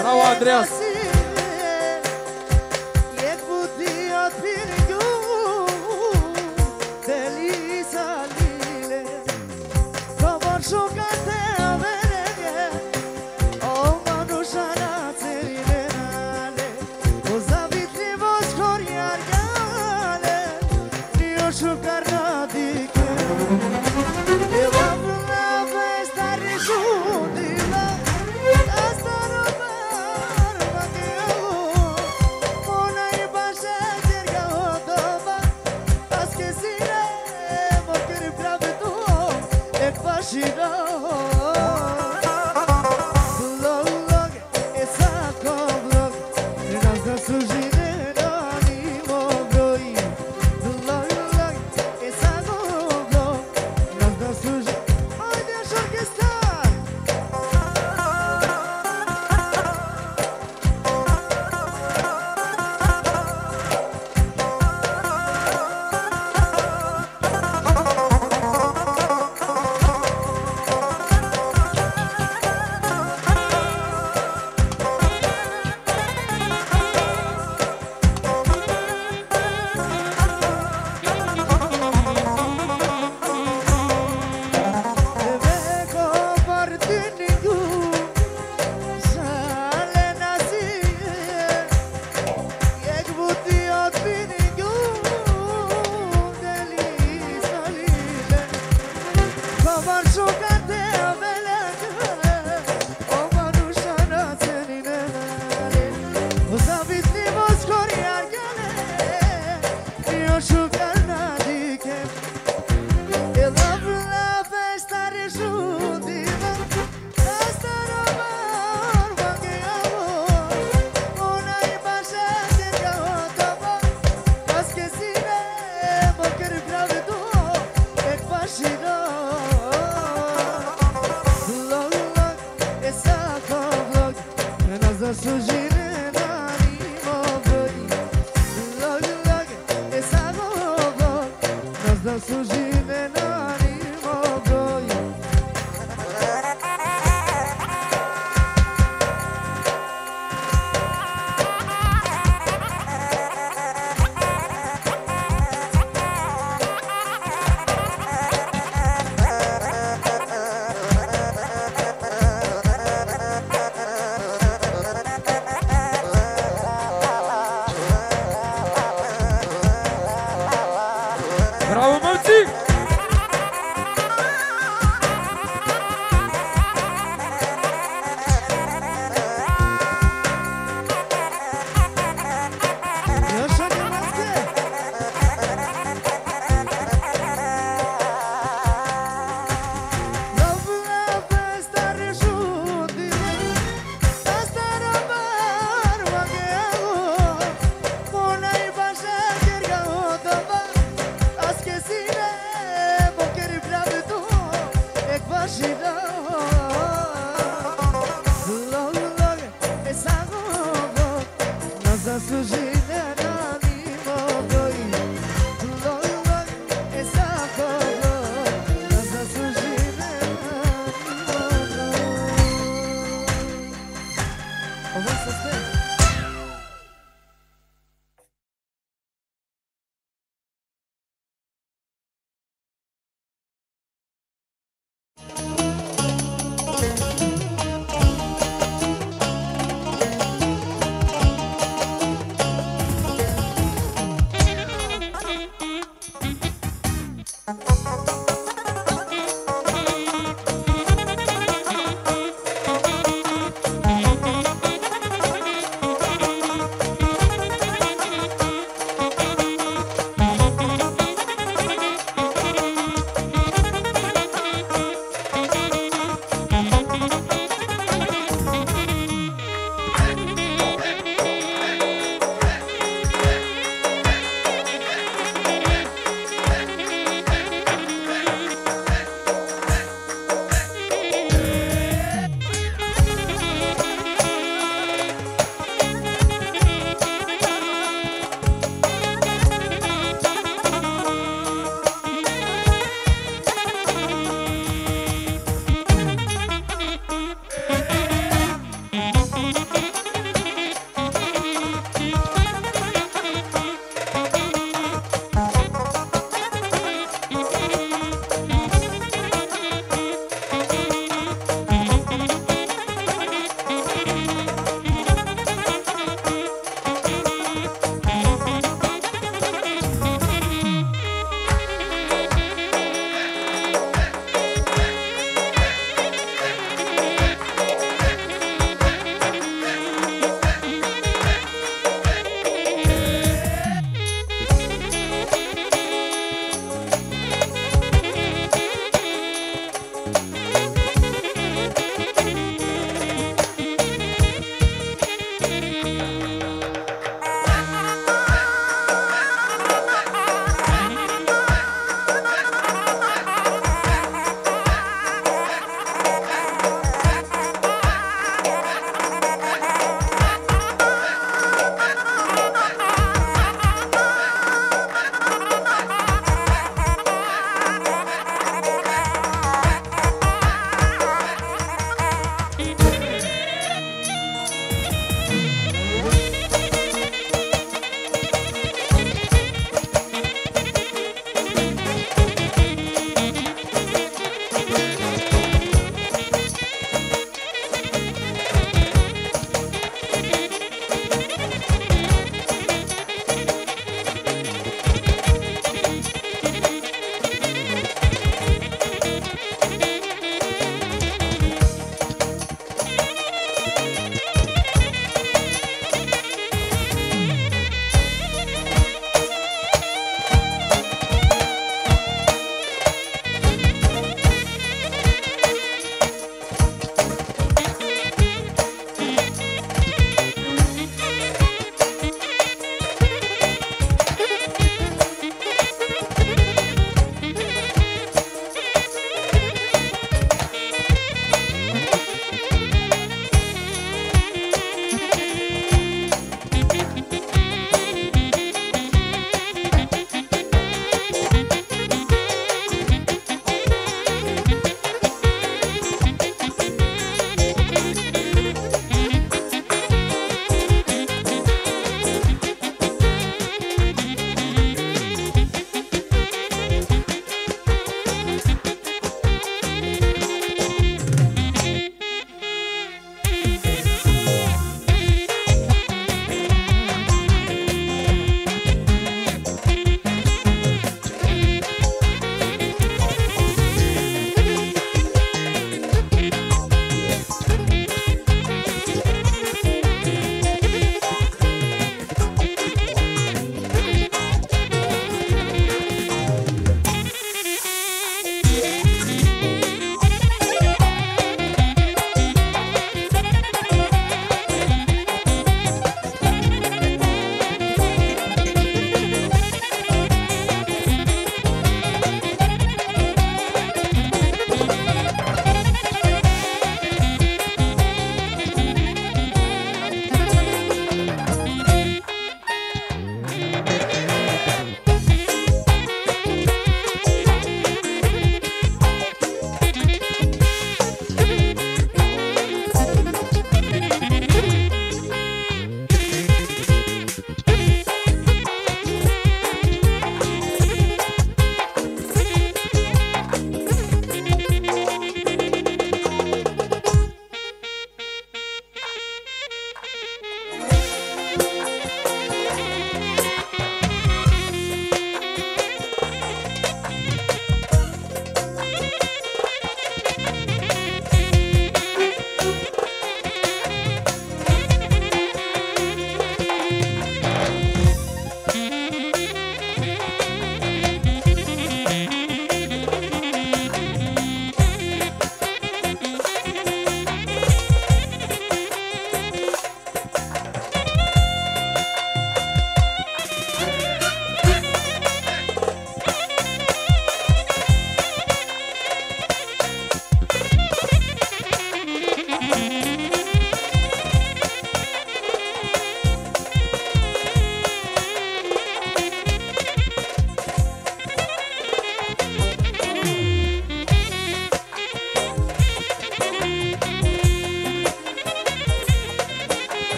Bravo, Andreas.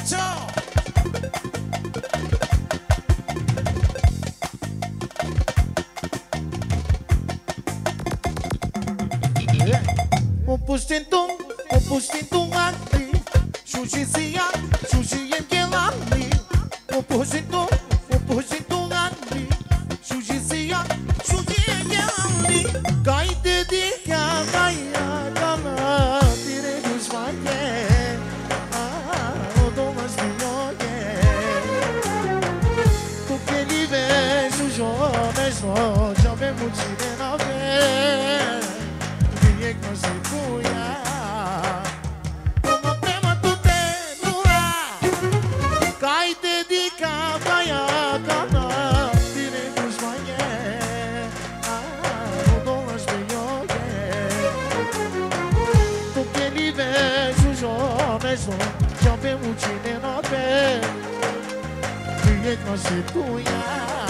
ciao. Un pustintum, un pustintum anti, shujisia, shujiem kelani. Un pustintum, un pustintum anti, shujisia, shujiem kelani. Kai dedica, kai agana, tire dushmane. Ah, odomas bioye. Tu que li vejo jovens, já vem muito na vez. Que não se cuia, uma prema tu tem no ar, cai dedica, vai a cana, tire dos manhã, ah, o dom as melhores, tu que lhe vejo jovens, já vem muito na pé, que não se cuia,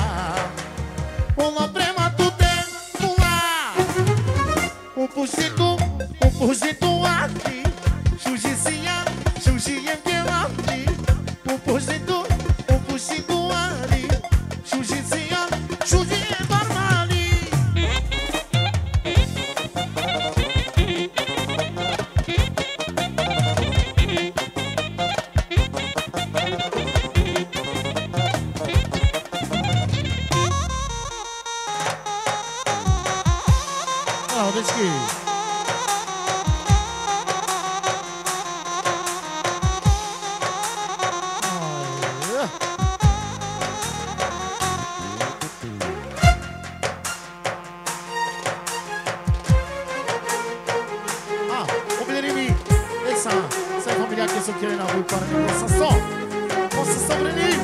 uma prema tu tem no ar. Um pusito, um pusito aqui, sujicia, sujiem que ali. Um pusito, um pusito ali, sujicia, sujiem normali. Oh, that's good. Ah, poverimi, essa, essa família que só querem na rua para que possa só, possa sobreviver.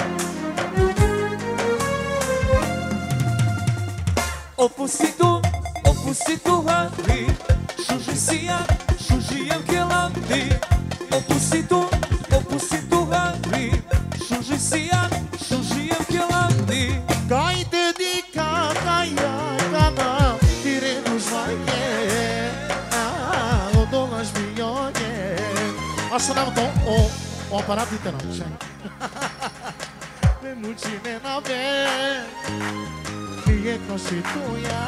Opusito, opusito ali, shujisia, shujiem kelandi. Opusito, opusito ali, shujisia, shujiem kelandi. Cai dedica, cai agana, tire nos vaie. Ah, o dom as milhões. Acho que não tô, o, o aparato inteiro. Me multime na vez. Que constituia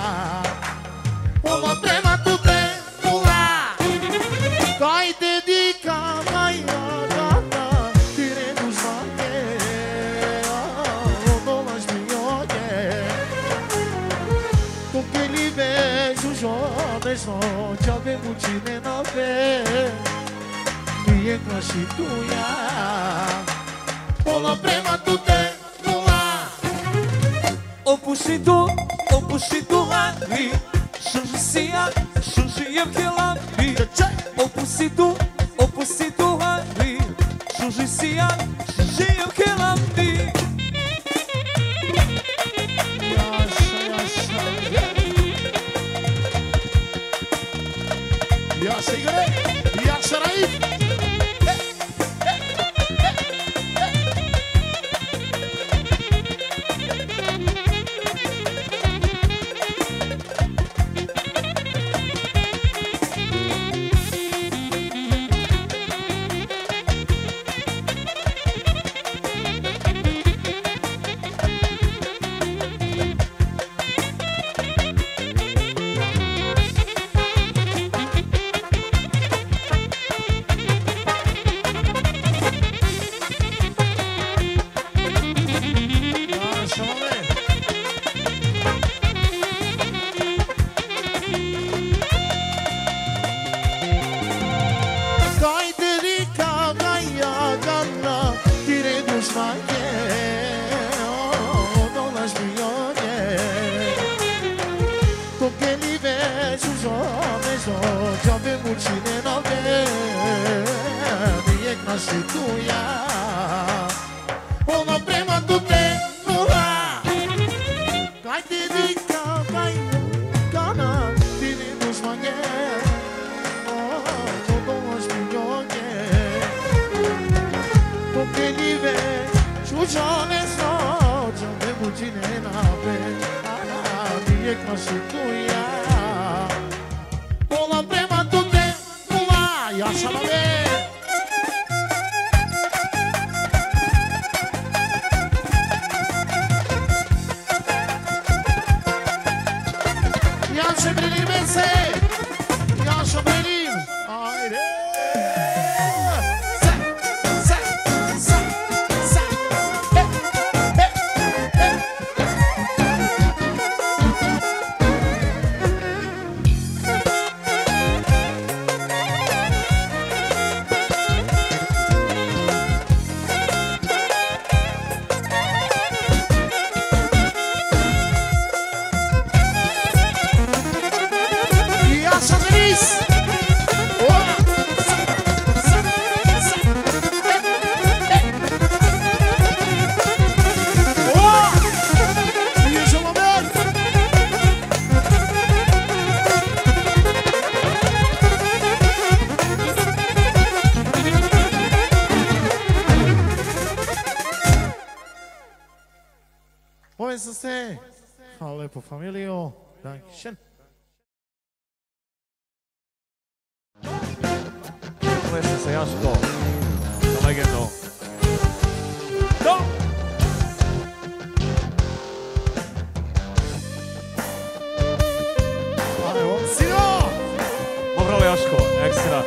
uma prema tu tem lá, cai dedica, vai agana, tire nos vaie, o dom as milhões, com que lhe vejo jovens, já vem multime na vez, que constituia uma prema tu tem. Opusito, opusito ali, shujisia, shujiem kelandi. Opusito, opusito ali, shujisia, shujiem kelandi. Yasha Igre, Yasha Raif. Uma prema tu tem no ar, cai dedica, cai cana, tire nos manhã, oh, todos os milhões, porque lhe vê, chujones no, já vem multine na vez, ah, minha que constituia, uma prema tu tem no ar, e acha la vez. se brini mese. Jašo brinim. Ajde. Sa, sa, sa, sa. E, e, e. Jašo Denis. Molim se, hvala lepo familijo, dankeschön. Plese se Jaško, za legendu. Do! Evo, sino! Dobro Jaško, ekstra.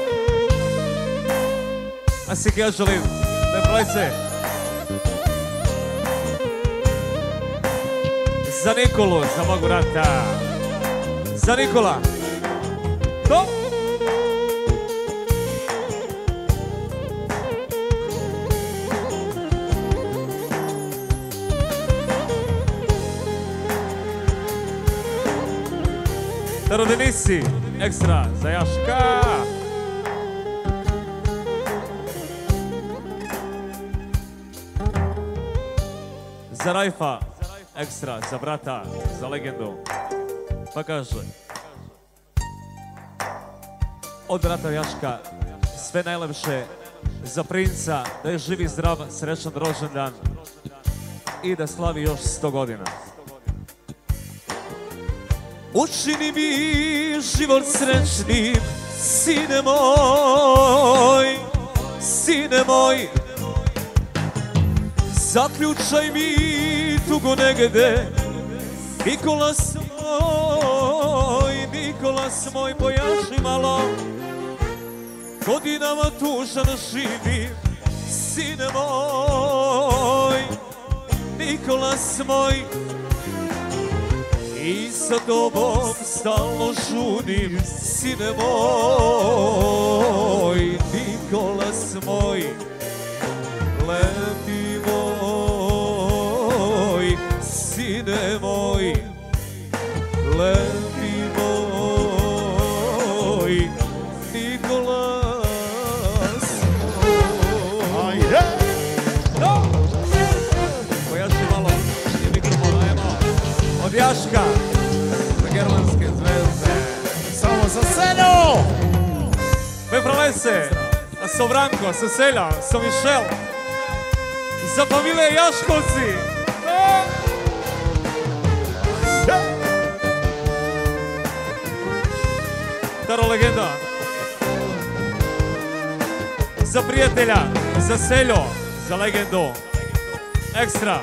A si ja želim, ne plese. Za Nikolu, za mogu rata. Za Nikola. Do! Taro Denisi, ekstra, za Jaška. Za Rajfa, ekstra, za brata, za legendu. Pa kaže, od brata Jaška, sve najlepše za princa, da je živi zdrav, srećan rođendan i da slavi još sto godina. Učini mi život srećnim, sine moj, sine moj. Zaključaj mi tugo negde, Nikolas moj, Nikolas moj, pojaši malo. Godinama tužan živim, sine moj, Nikolas moj. I sa tobom stalno žudim, sine moj, Nikolas moj, lepi moj, sine moj, lepi moj, Nikolas moj. Ajde! No! Pojaši malo, je mikrofon, ajmo. Od Jaška, za germanske zvezde. Samo za seno! Me prolese, a so Branko, so Selja, so Mišel, za familije Jaškovci. Taro legenda. Za prijatelja, za Seljo, za legendu. Ekstra.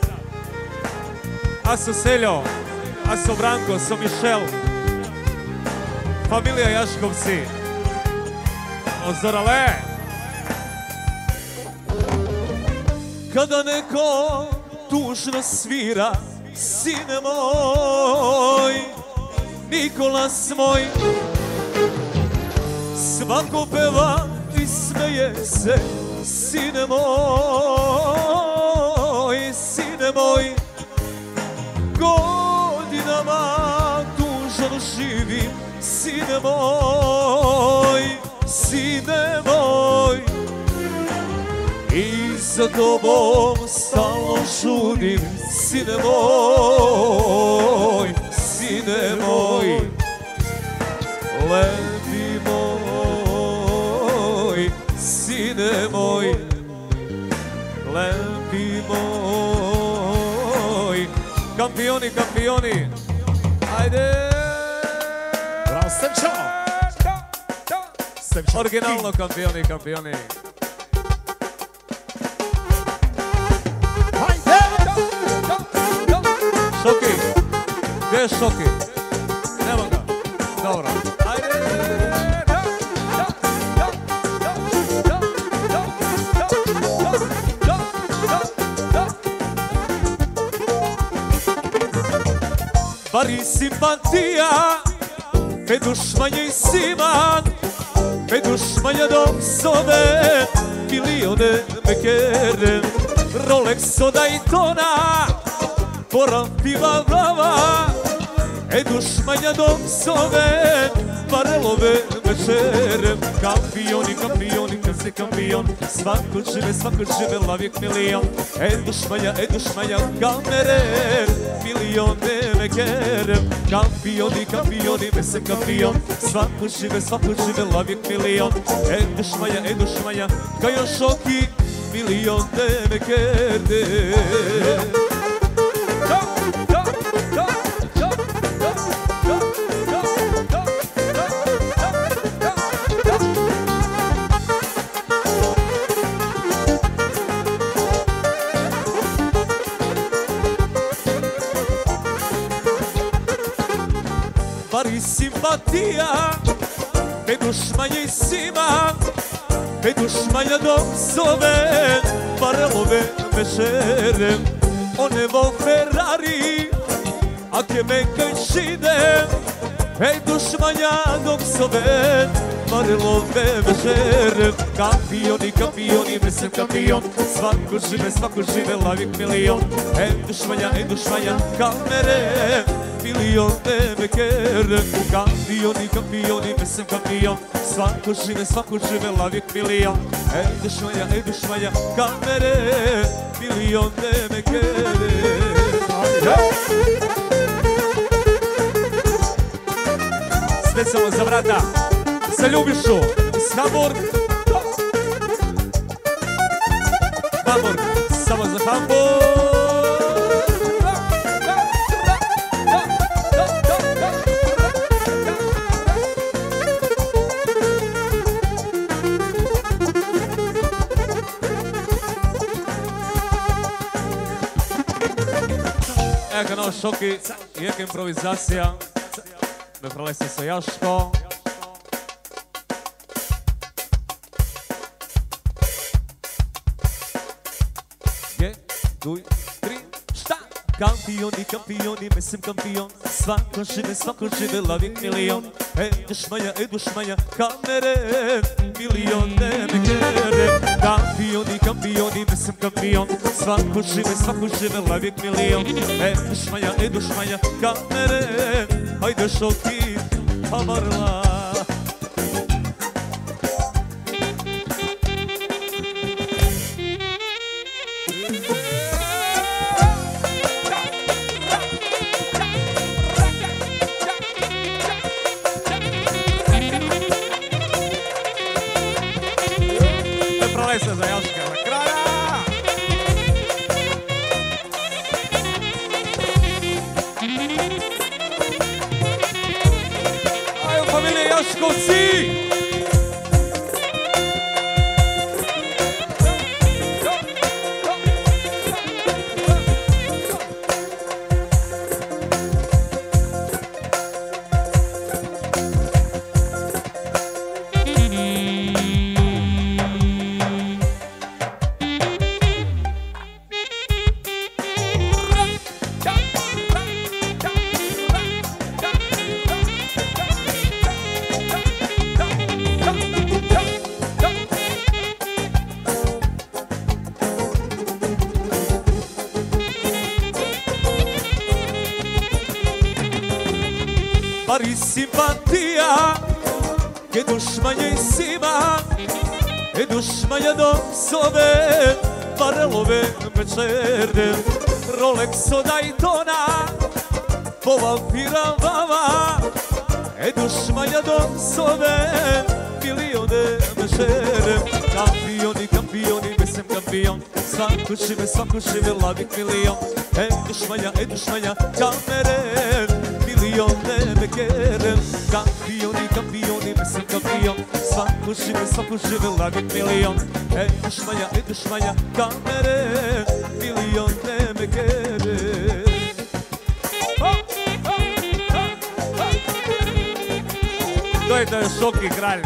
A so Seljo, a so Branko, so Mišel, familija Jaškovci. Ozorale. Kada neko tužno svira, sine moj, Nikolas moj, svako peva i smeje se, sine moj, sine moj. Godinama tužno živim, sine moj, sine moj. I za tobom stalno žudim, sine moj, sine moj, lepi moj, sine moj, lepi moj. Kampioni, kampioni, ajde! Bravo, Semčo! Semčo! Originalno kampioni, kampioni. Ajde! Šoki, gdje je Šoki? Nema ga. dobro. Ajde! Bari simpatija, pe dušmanje i siman, pe dušmanje dom sove, milione me kere, Rolex od Daytona, porapiva glava, e dušmanja dom sove, barelove večere, kampioni, kampioni, kad se kampion, svako žive, svako žive, lavijek milion, e dušmanja, e dušmanja, kamere, milione me kerem, kampioni, kampioni, me se kampion, svako žive, svako žive, lavijek milion, e dušmanja, e dušmanja, kao još oki, milione me kerem. Bari simpatija, pe dušmanje i sima, pe dušmanja dom zove, barelove večere, one vo Ferrari, a ke me kaj šide, ej dušmanja dom zove, barelove večere, kampioni, kampioni, mesem kampion, svako žive, svako žive, lavijek milion, ej dušmanja, ej dušmanja, kamere, milione me kere, kampioni, kampioni, mesem kampion, svako žive, svako žive, lavijek milion, ej dušmanja, ej dušmanja, kamere, milione me kere. Specijalno za brata, za Ljubišu, iz Hamburg. Hamburg, samo za Hamburg. Eka no šoki, jeka improvizacija, me prelese sa Jaško. Je, duj, tri, šta? Kampioni, kampioni, mesem kampion, svako žive, svako žive, lavijek milion, e dušmanja, e dušmanja, kamere, milione me kere, kampioni, kampioni, mesem kampion, svako žive, svako žive, lavijek milion, e dušmanja, e dušmanja, kamere, hajde šoki, hamarla. Se za Jaška na kraja. Ajo familije Jaškovci. Bari simpatija, ke dušmanje i sima, e dušmanja dom zove, barelove večere, Rolex od Daytona, po vampiravama, e dušmanja dom zove, milione večere, kampioni, kampioni, mesem kampion, svako žive, svako žive, lavijek milion, e dušmanja, e dušmanja, kamere, milione me kere, kampioni, kampioni, mesem kampion, svako žive, svako žive, lavijek milion, e dušmanja, e dušmanja, kamere, milione me kere. To je šoki kralj.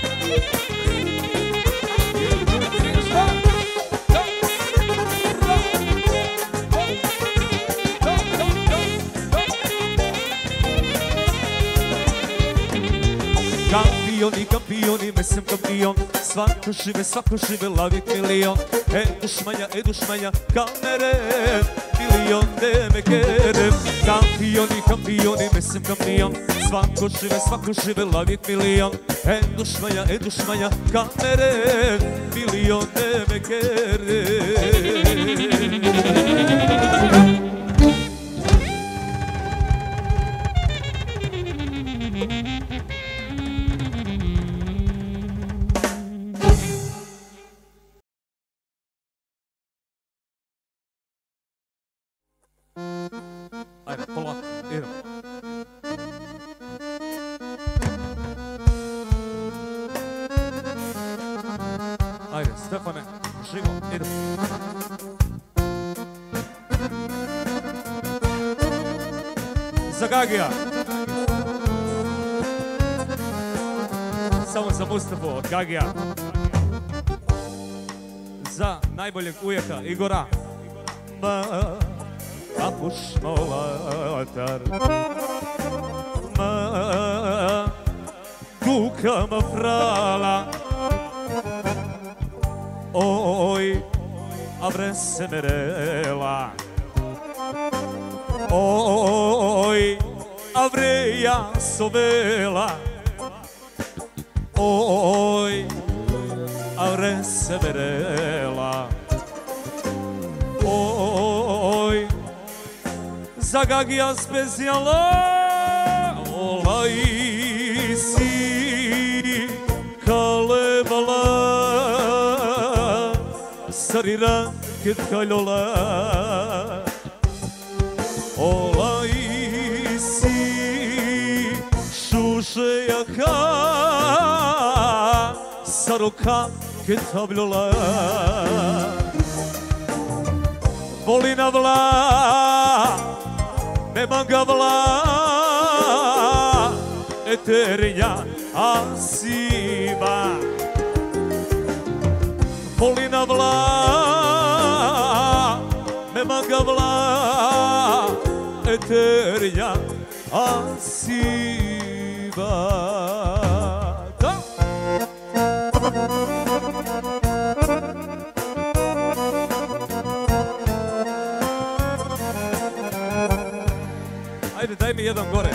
Kampioni, kampioni, mesem kampion. Svako žive, svako žive, lavik milion. E dušmanja, e dušmanja, kamere, milion de me kere. Kampioni, kampioni, mesem kampion. Svako žive, svako žive, lavik milion. E dušmanja, e dušmanja, kamere, milion de me kere. Ajde, polako, idemo. Ajde, Stefane, živo, idemo. Za Gagija. Samo za Mustafu od Gagija. Za najboljeg ujaka Igora. Ma... Apuš molatar, ma kuka ma frala, oj, avre se merela, oj, avre ja sovela, oj, avre se merela, oj, za Gagija specijala, olaj si kalebala, sarira ket kalola, olaj si šušejaka, saroka ket tablola, volina vla, me mangavla eterinja asiva volina vla me mangavla eterinja asiva. Ajde, daj mi jedan gore.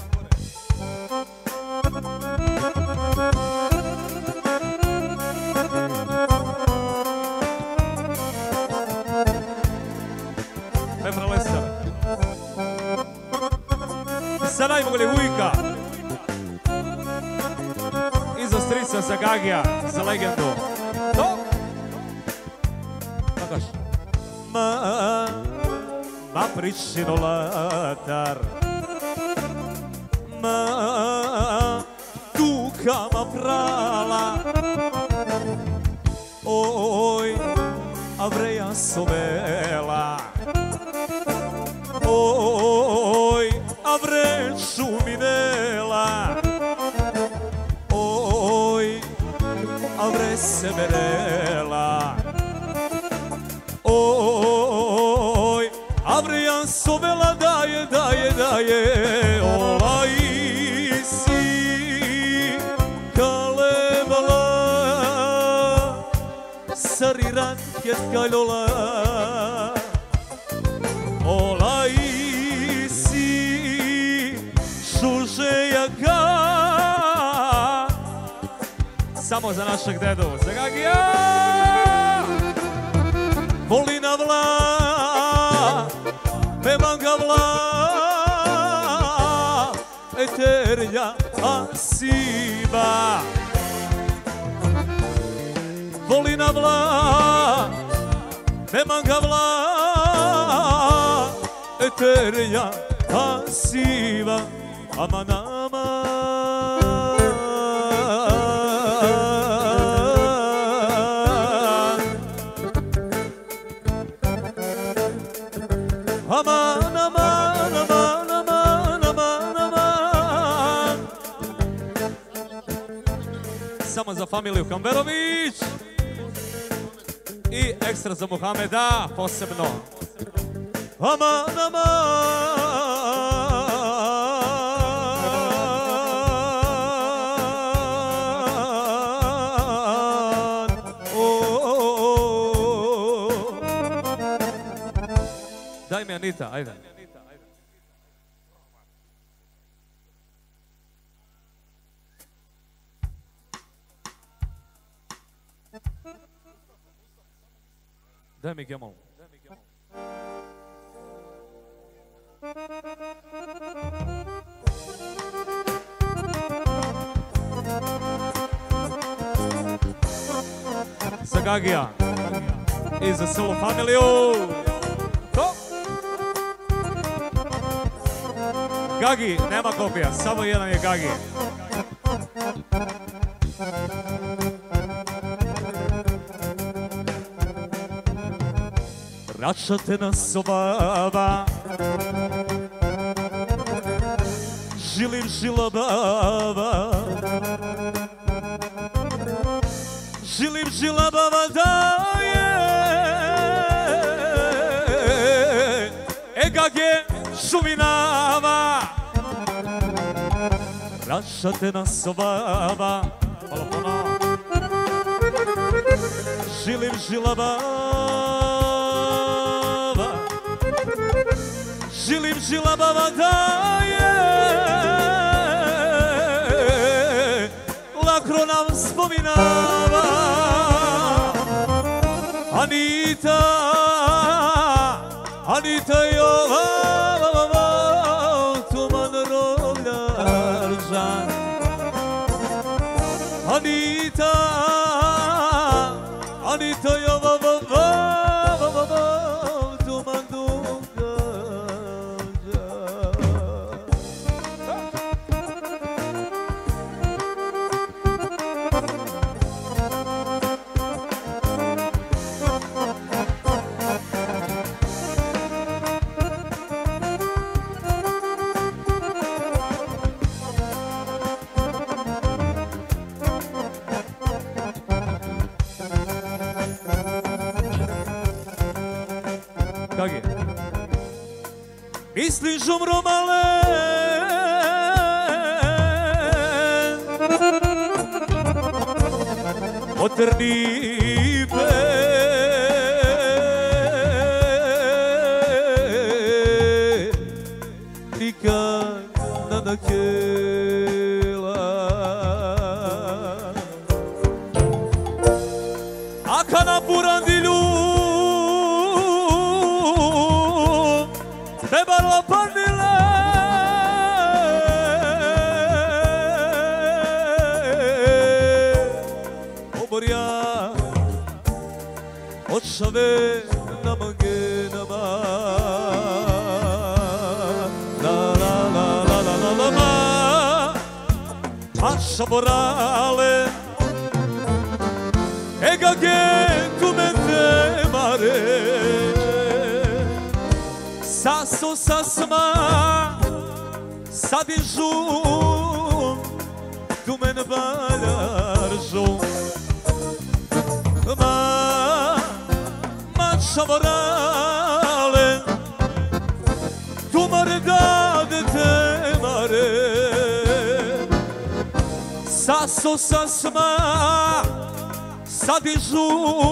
Pepra Lester. Za najboljeg ujka. I za strica, za Gagija, za legendu. To? Pakaš. Ma... Ma pričino latar, ma kuka ma prala, oj, avreja sovela, oj, avre šuminela, oj, avre se merela, oj, Avrijan sovela daje, daje, daje, olaj si kalebala, sariran ket kalola, olaj si šušejaka, samo za našeg dedu, za Gagija, volina vla, me mangavla eterinja asiva volina vla me mangavla eterinja asiva aman aman aman aman aman aman aman aman samo za familiju Kamberović. I ekstra za Muhameda, posebno. Aman, aman. Daj mi Anita, ajde. Daj mi Gemal. Za Gagija i za celu familiju. To. Gagi, nema kopija, samo jedan je Gagi. Vraćate nas obava, žilim žila baba, žilim žila baba da je, egage šuminava. Vraćate nas obava, hvala puno, žilim žila baba, žilim žila baba da je, lakro nam spominava. Anita, Anita jova, tuman rovljar žan. Anita, Anita jova, tuman duga. Gagi. Misliš umro malen od Trnipe, nikad nadakela, a kana burandilju Bebarla pandile, oborja odšave na mangenama. La la la la la la la la, maša morale, egage kumente mare. Saso sasma, sadižu, tu men valjaržu. Ma, mača morale, tu mare dade te mare. Saso sasma, sadižu,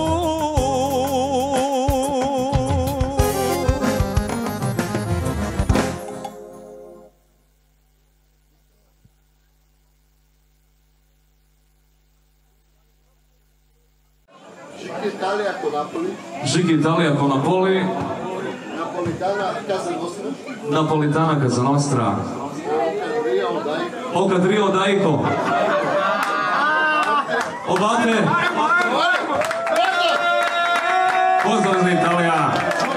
Italia con Napoli. Žigi Italija con Napoli. Napolitana Casa Nostra. Napolitana Casa Nostra. O Cadrio Daico. Obate. Pozdrav za Italija.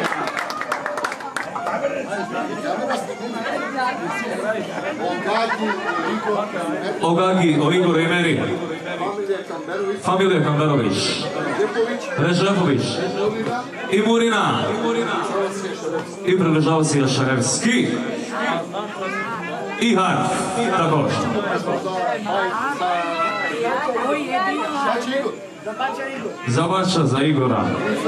Ogagi, o Igor i meni. Familija Kamberović. Režepović. I Murina. I približava se Jašarevski. I hard, tako. Za Bača, za Igora.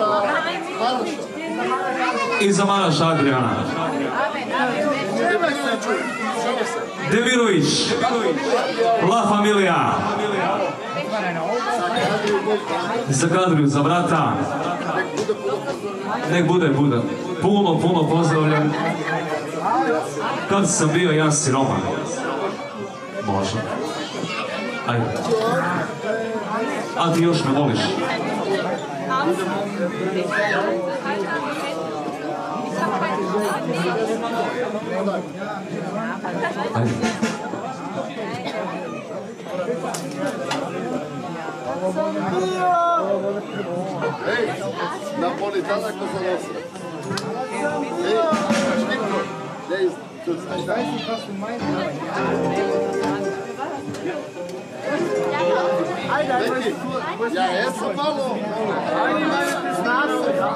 I za Maraša Adriana. Demirović, La Familija. Za Kadriju, za brata. Nek bude, bude. Puno, puno pozdravljam. Kad sam bio ja siroman. Može. Ajde. A ti još me voliš? Ajde. Ej, napolitana ko se nosi. Ej, štikno. Ej, tu staj. Neki, ja jesam malo. Zna se, ja.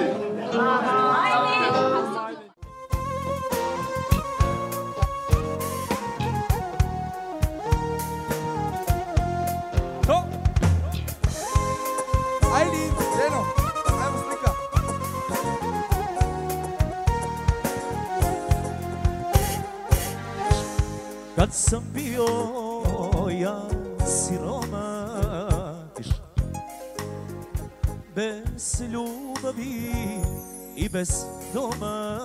Kad sam bio ja siromaš, bez ljubavi i bez doma,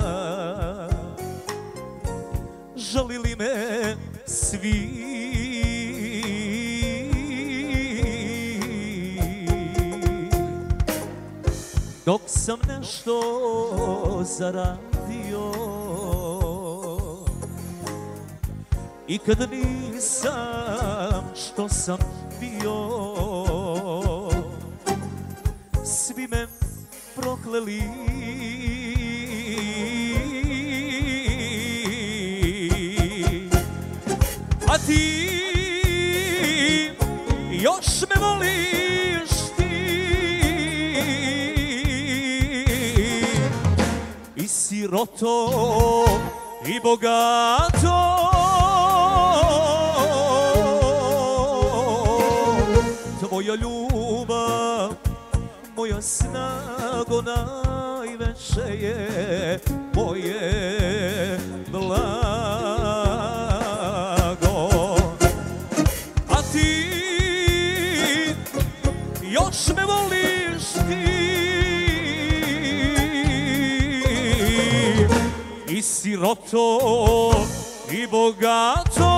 žalili me svi. Dok sam nešto zaradio i kad nisam što sam bio, svi me prokleli. A ti još me voliš ti i siroto i bogato. Tvoja ljubav, moja snago najveće je moje blago. A ti još me voliš ti i siroto i bogato.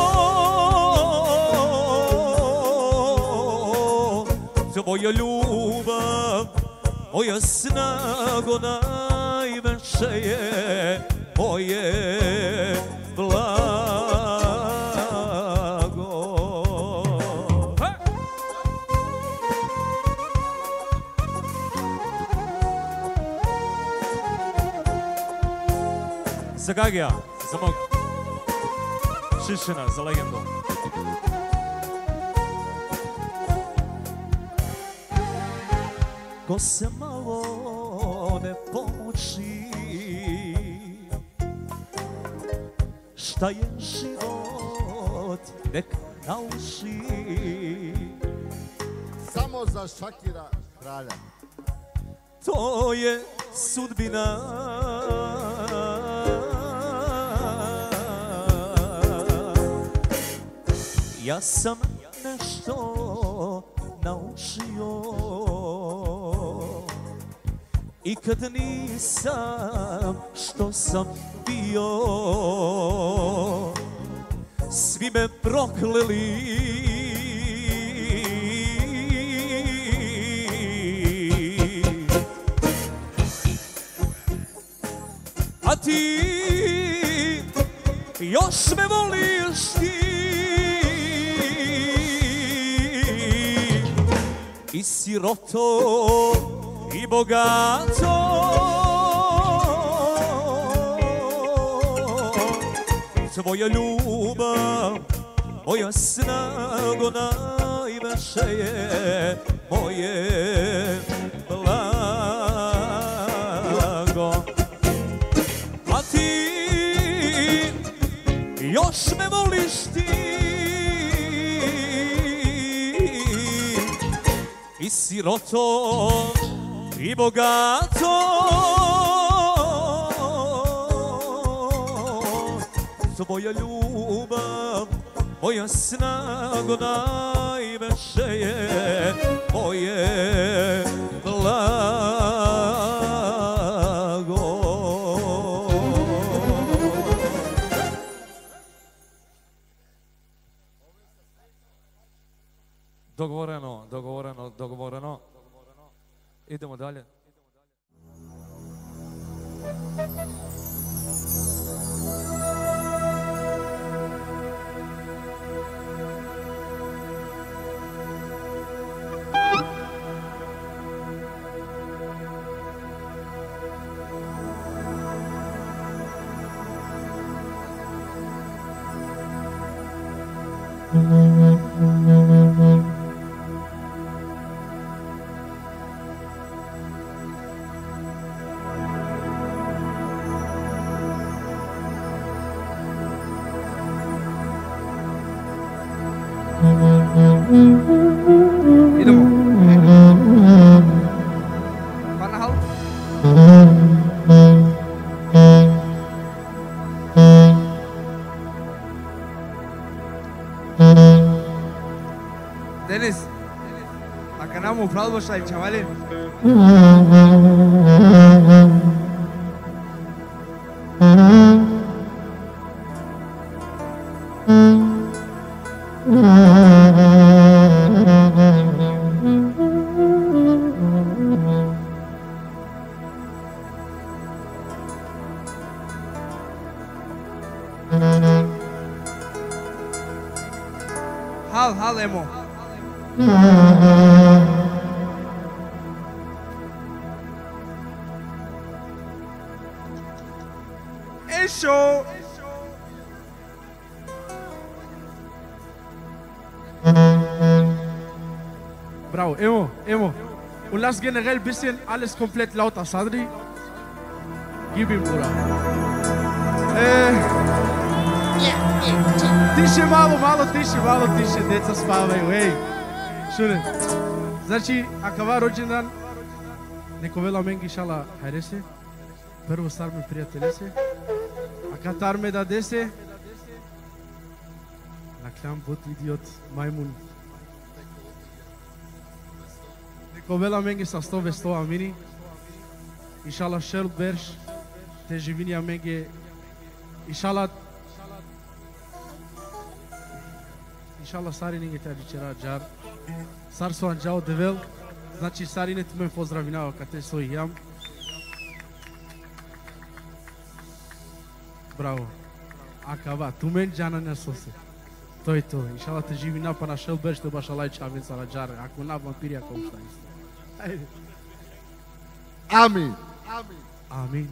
Tvoja ljubav, moja snago najveće je moje blago. Za Gagija, za mog Šišina, za legendu. Ko se malo ne pomuči, šta je život nek nauči. Samo za Šakira kralja. To je sudbina. Ja sam nešto naučio i kad nisam što sam bio, svi me prokleli. A ti još me voliš ti i siroto i bogato. Tvoja ljubav, moja snago najveće je moje blago. A ti još me voliš ti. I siroto i bogato, tvoja ljubav, moja snago najveće je moje blago. Dogovoreno, dogovoreno, dogovoreno. Idemo dalje. Idemo. Panahal. Denis, acá no hemos hablado de chavales. Hal, hal, emo. Eso. Bravo, Emo, Emo. Und lass generell ein bisschen alles komplett lauter, Sadri. Gib ihm, Bruder. Äh. Tiše, malo, malo tiše, malo tiše, deca spavaju, ej. Šune. Znači, akava rođendan, neko vela mengi šala hajrese, prvo sarme prijateljese, aka tarme da dese, naklam bot idiot, majmun. Neko vela mengi sa sto ve sto amini, inšala šel berš, te živinja mengi, inšala Inšallah Sari ninge tadi čera džar. Sar su anđao devel. Znači Sari ne tu me pozdravljava kad te svoj jam. Bravo. Acaba. Tu men džana ne sose. To je to. Inšallah te živi na pa na šel berš te baš alaj čaven sa džar. Ako na vampiri ako šta isto. Ajde. Amin. Amin. Amin.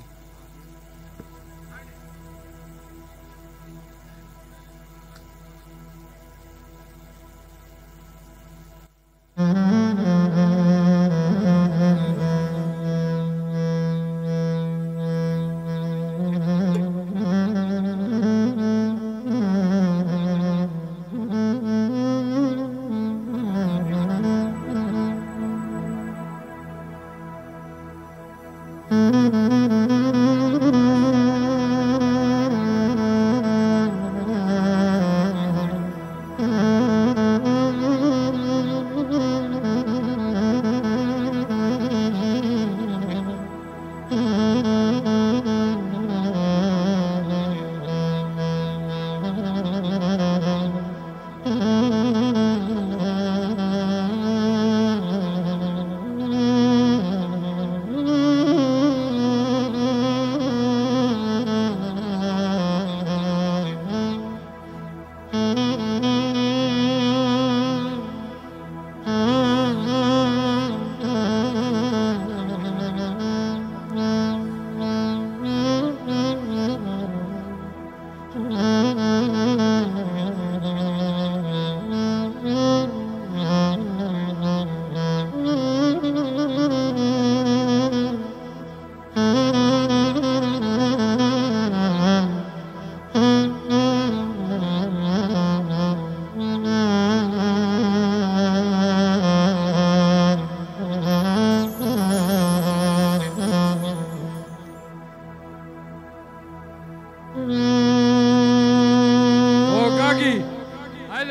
Mm-hmm.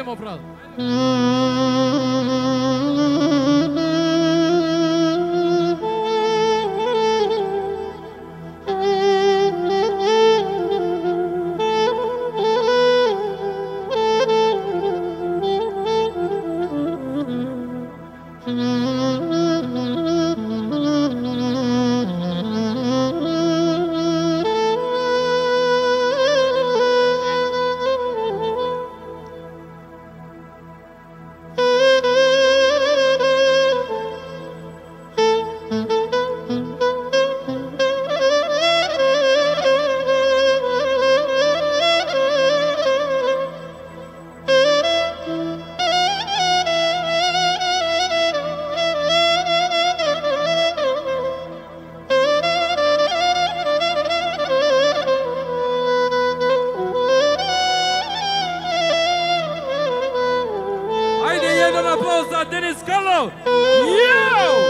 my brother. Dennis Carlo. Yo!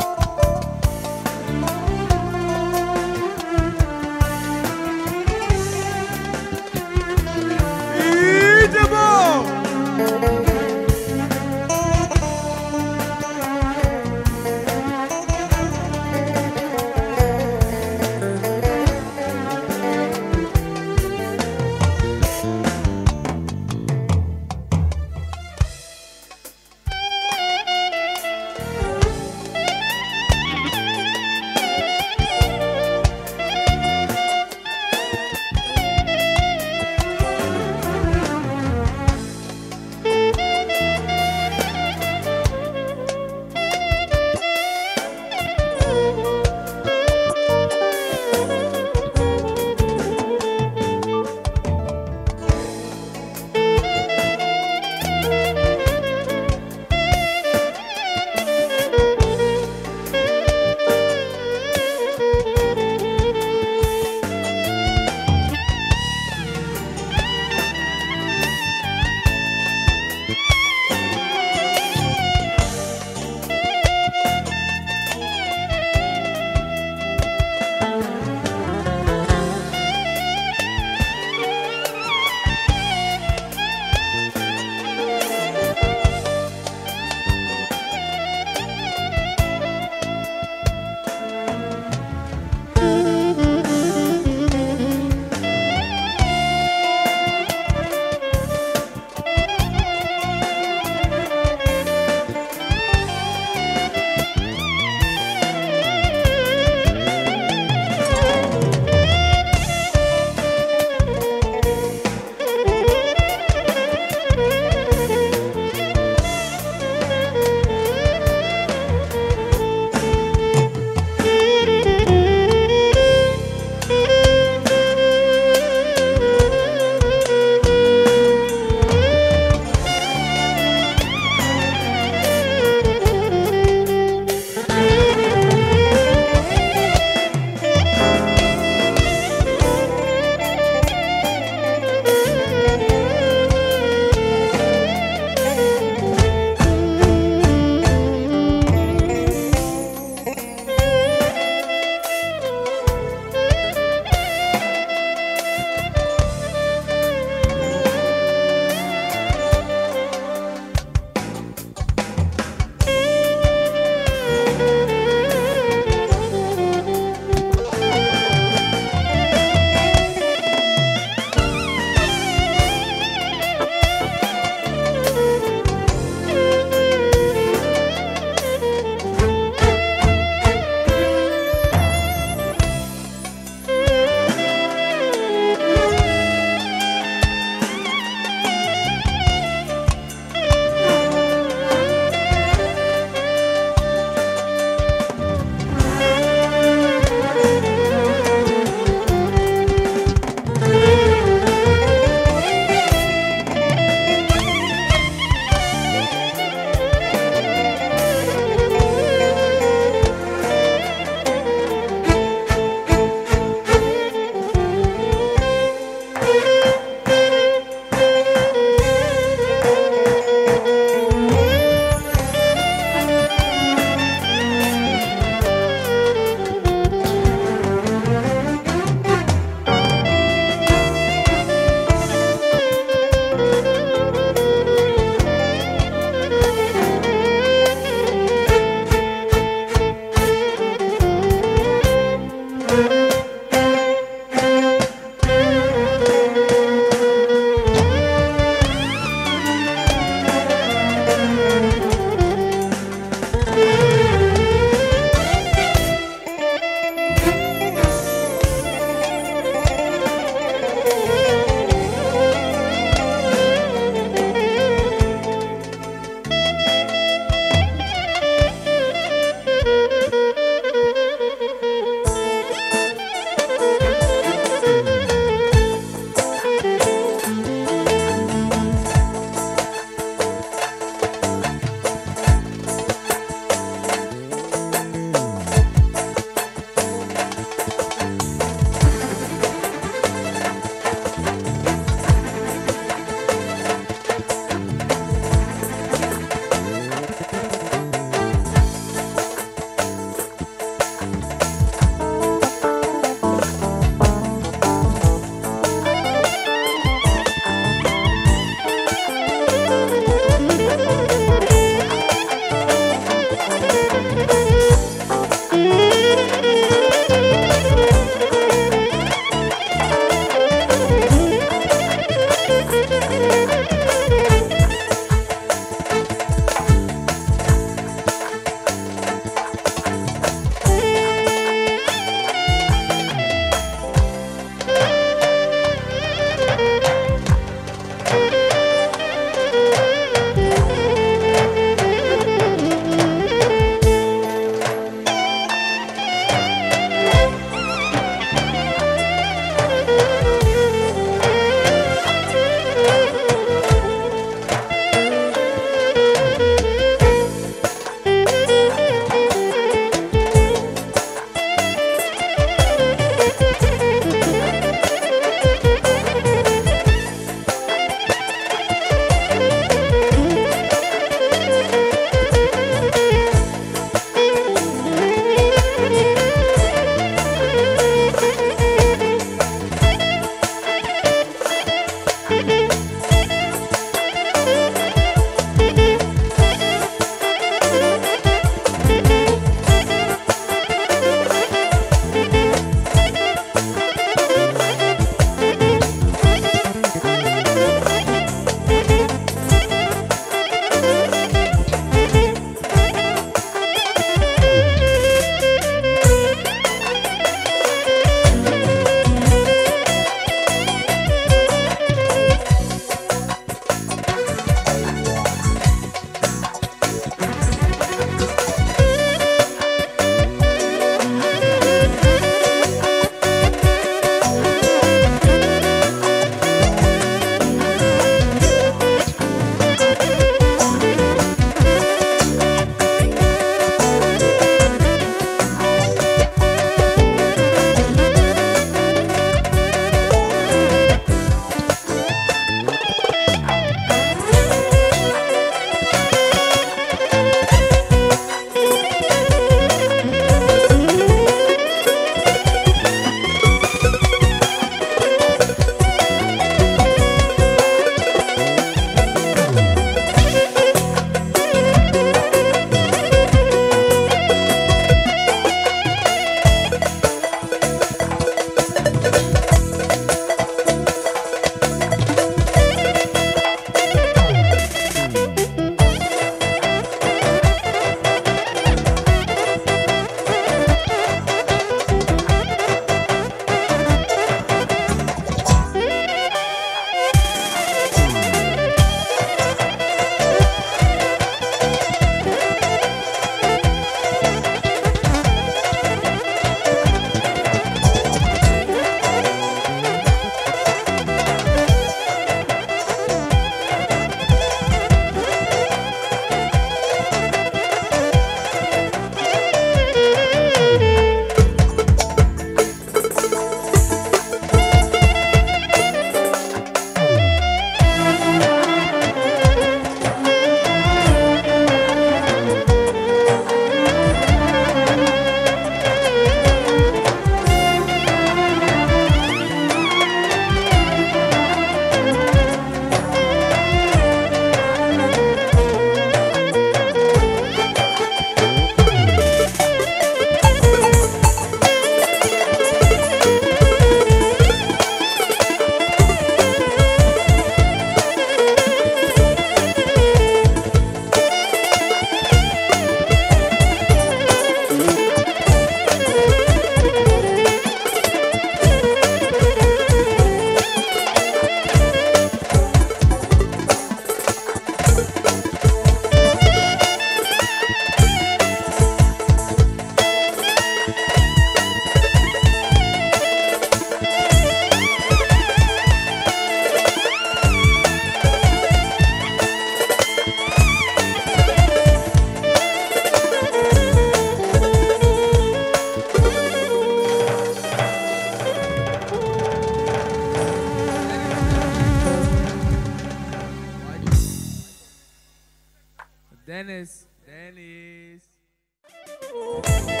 Dennis. Dennis.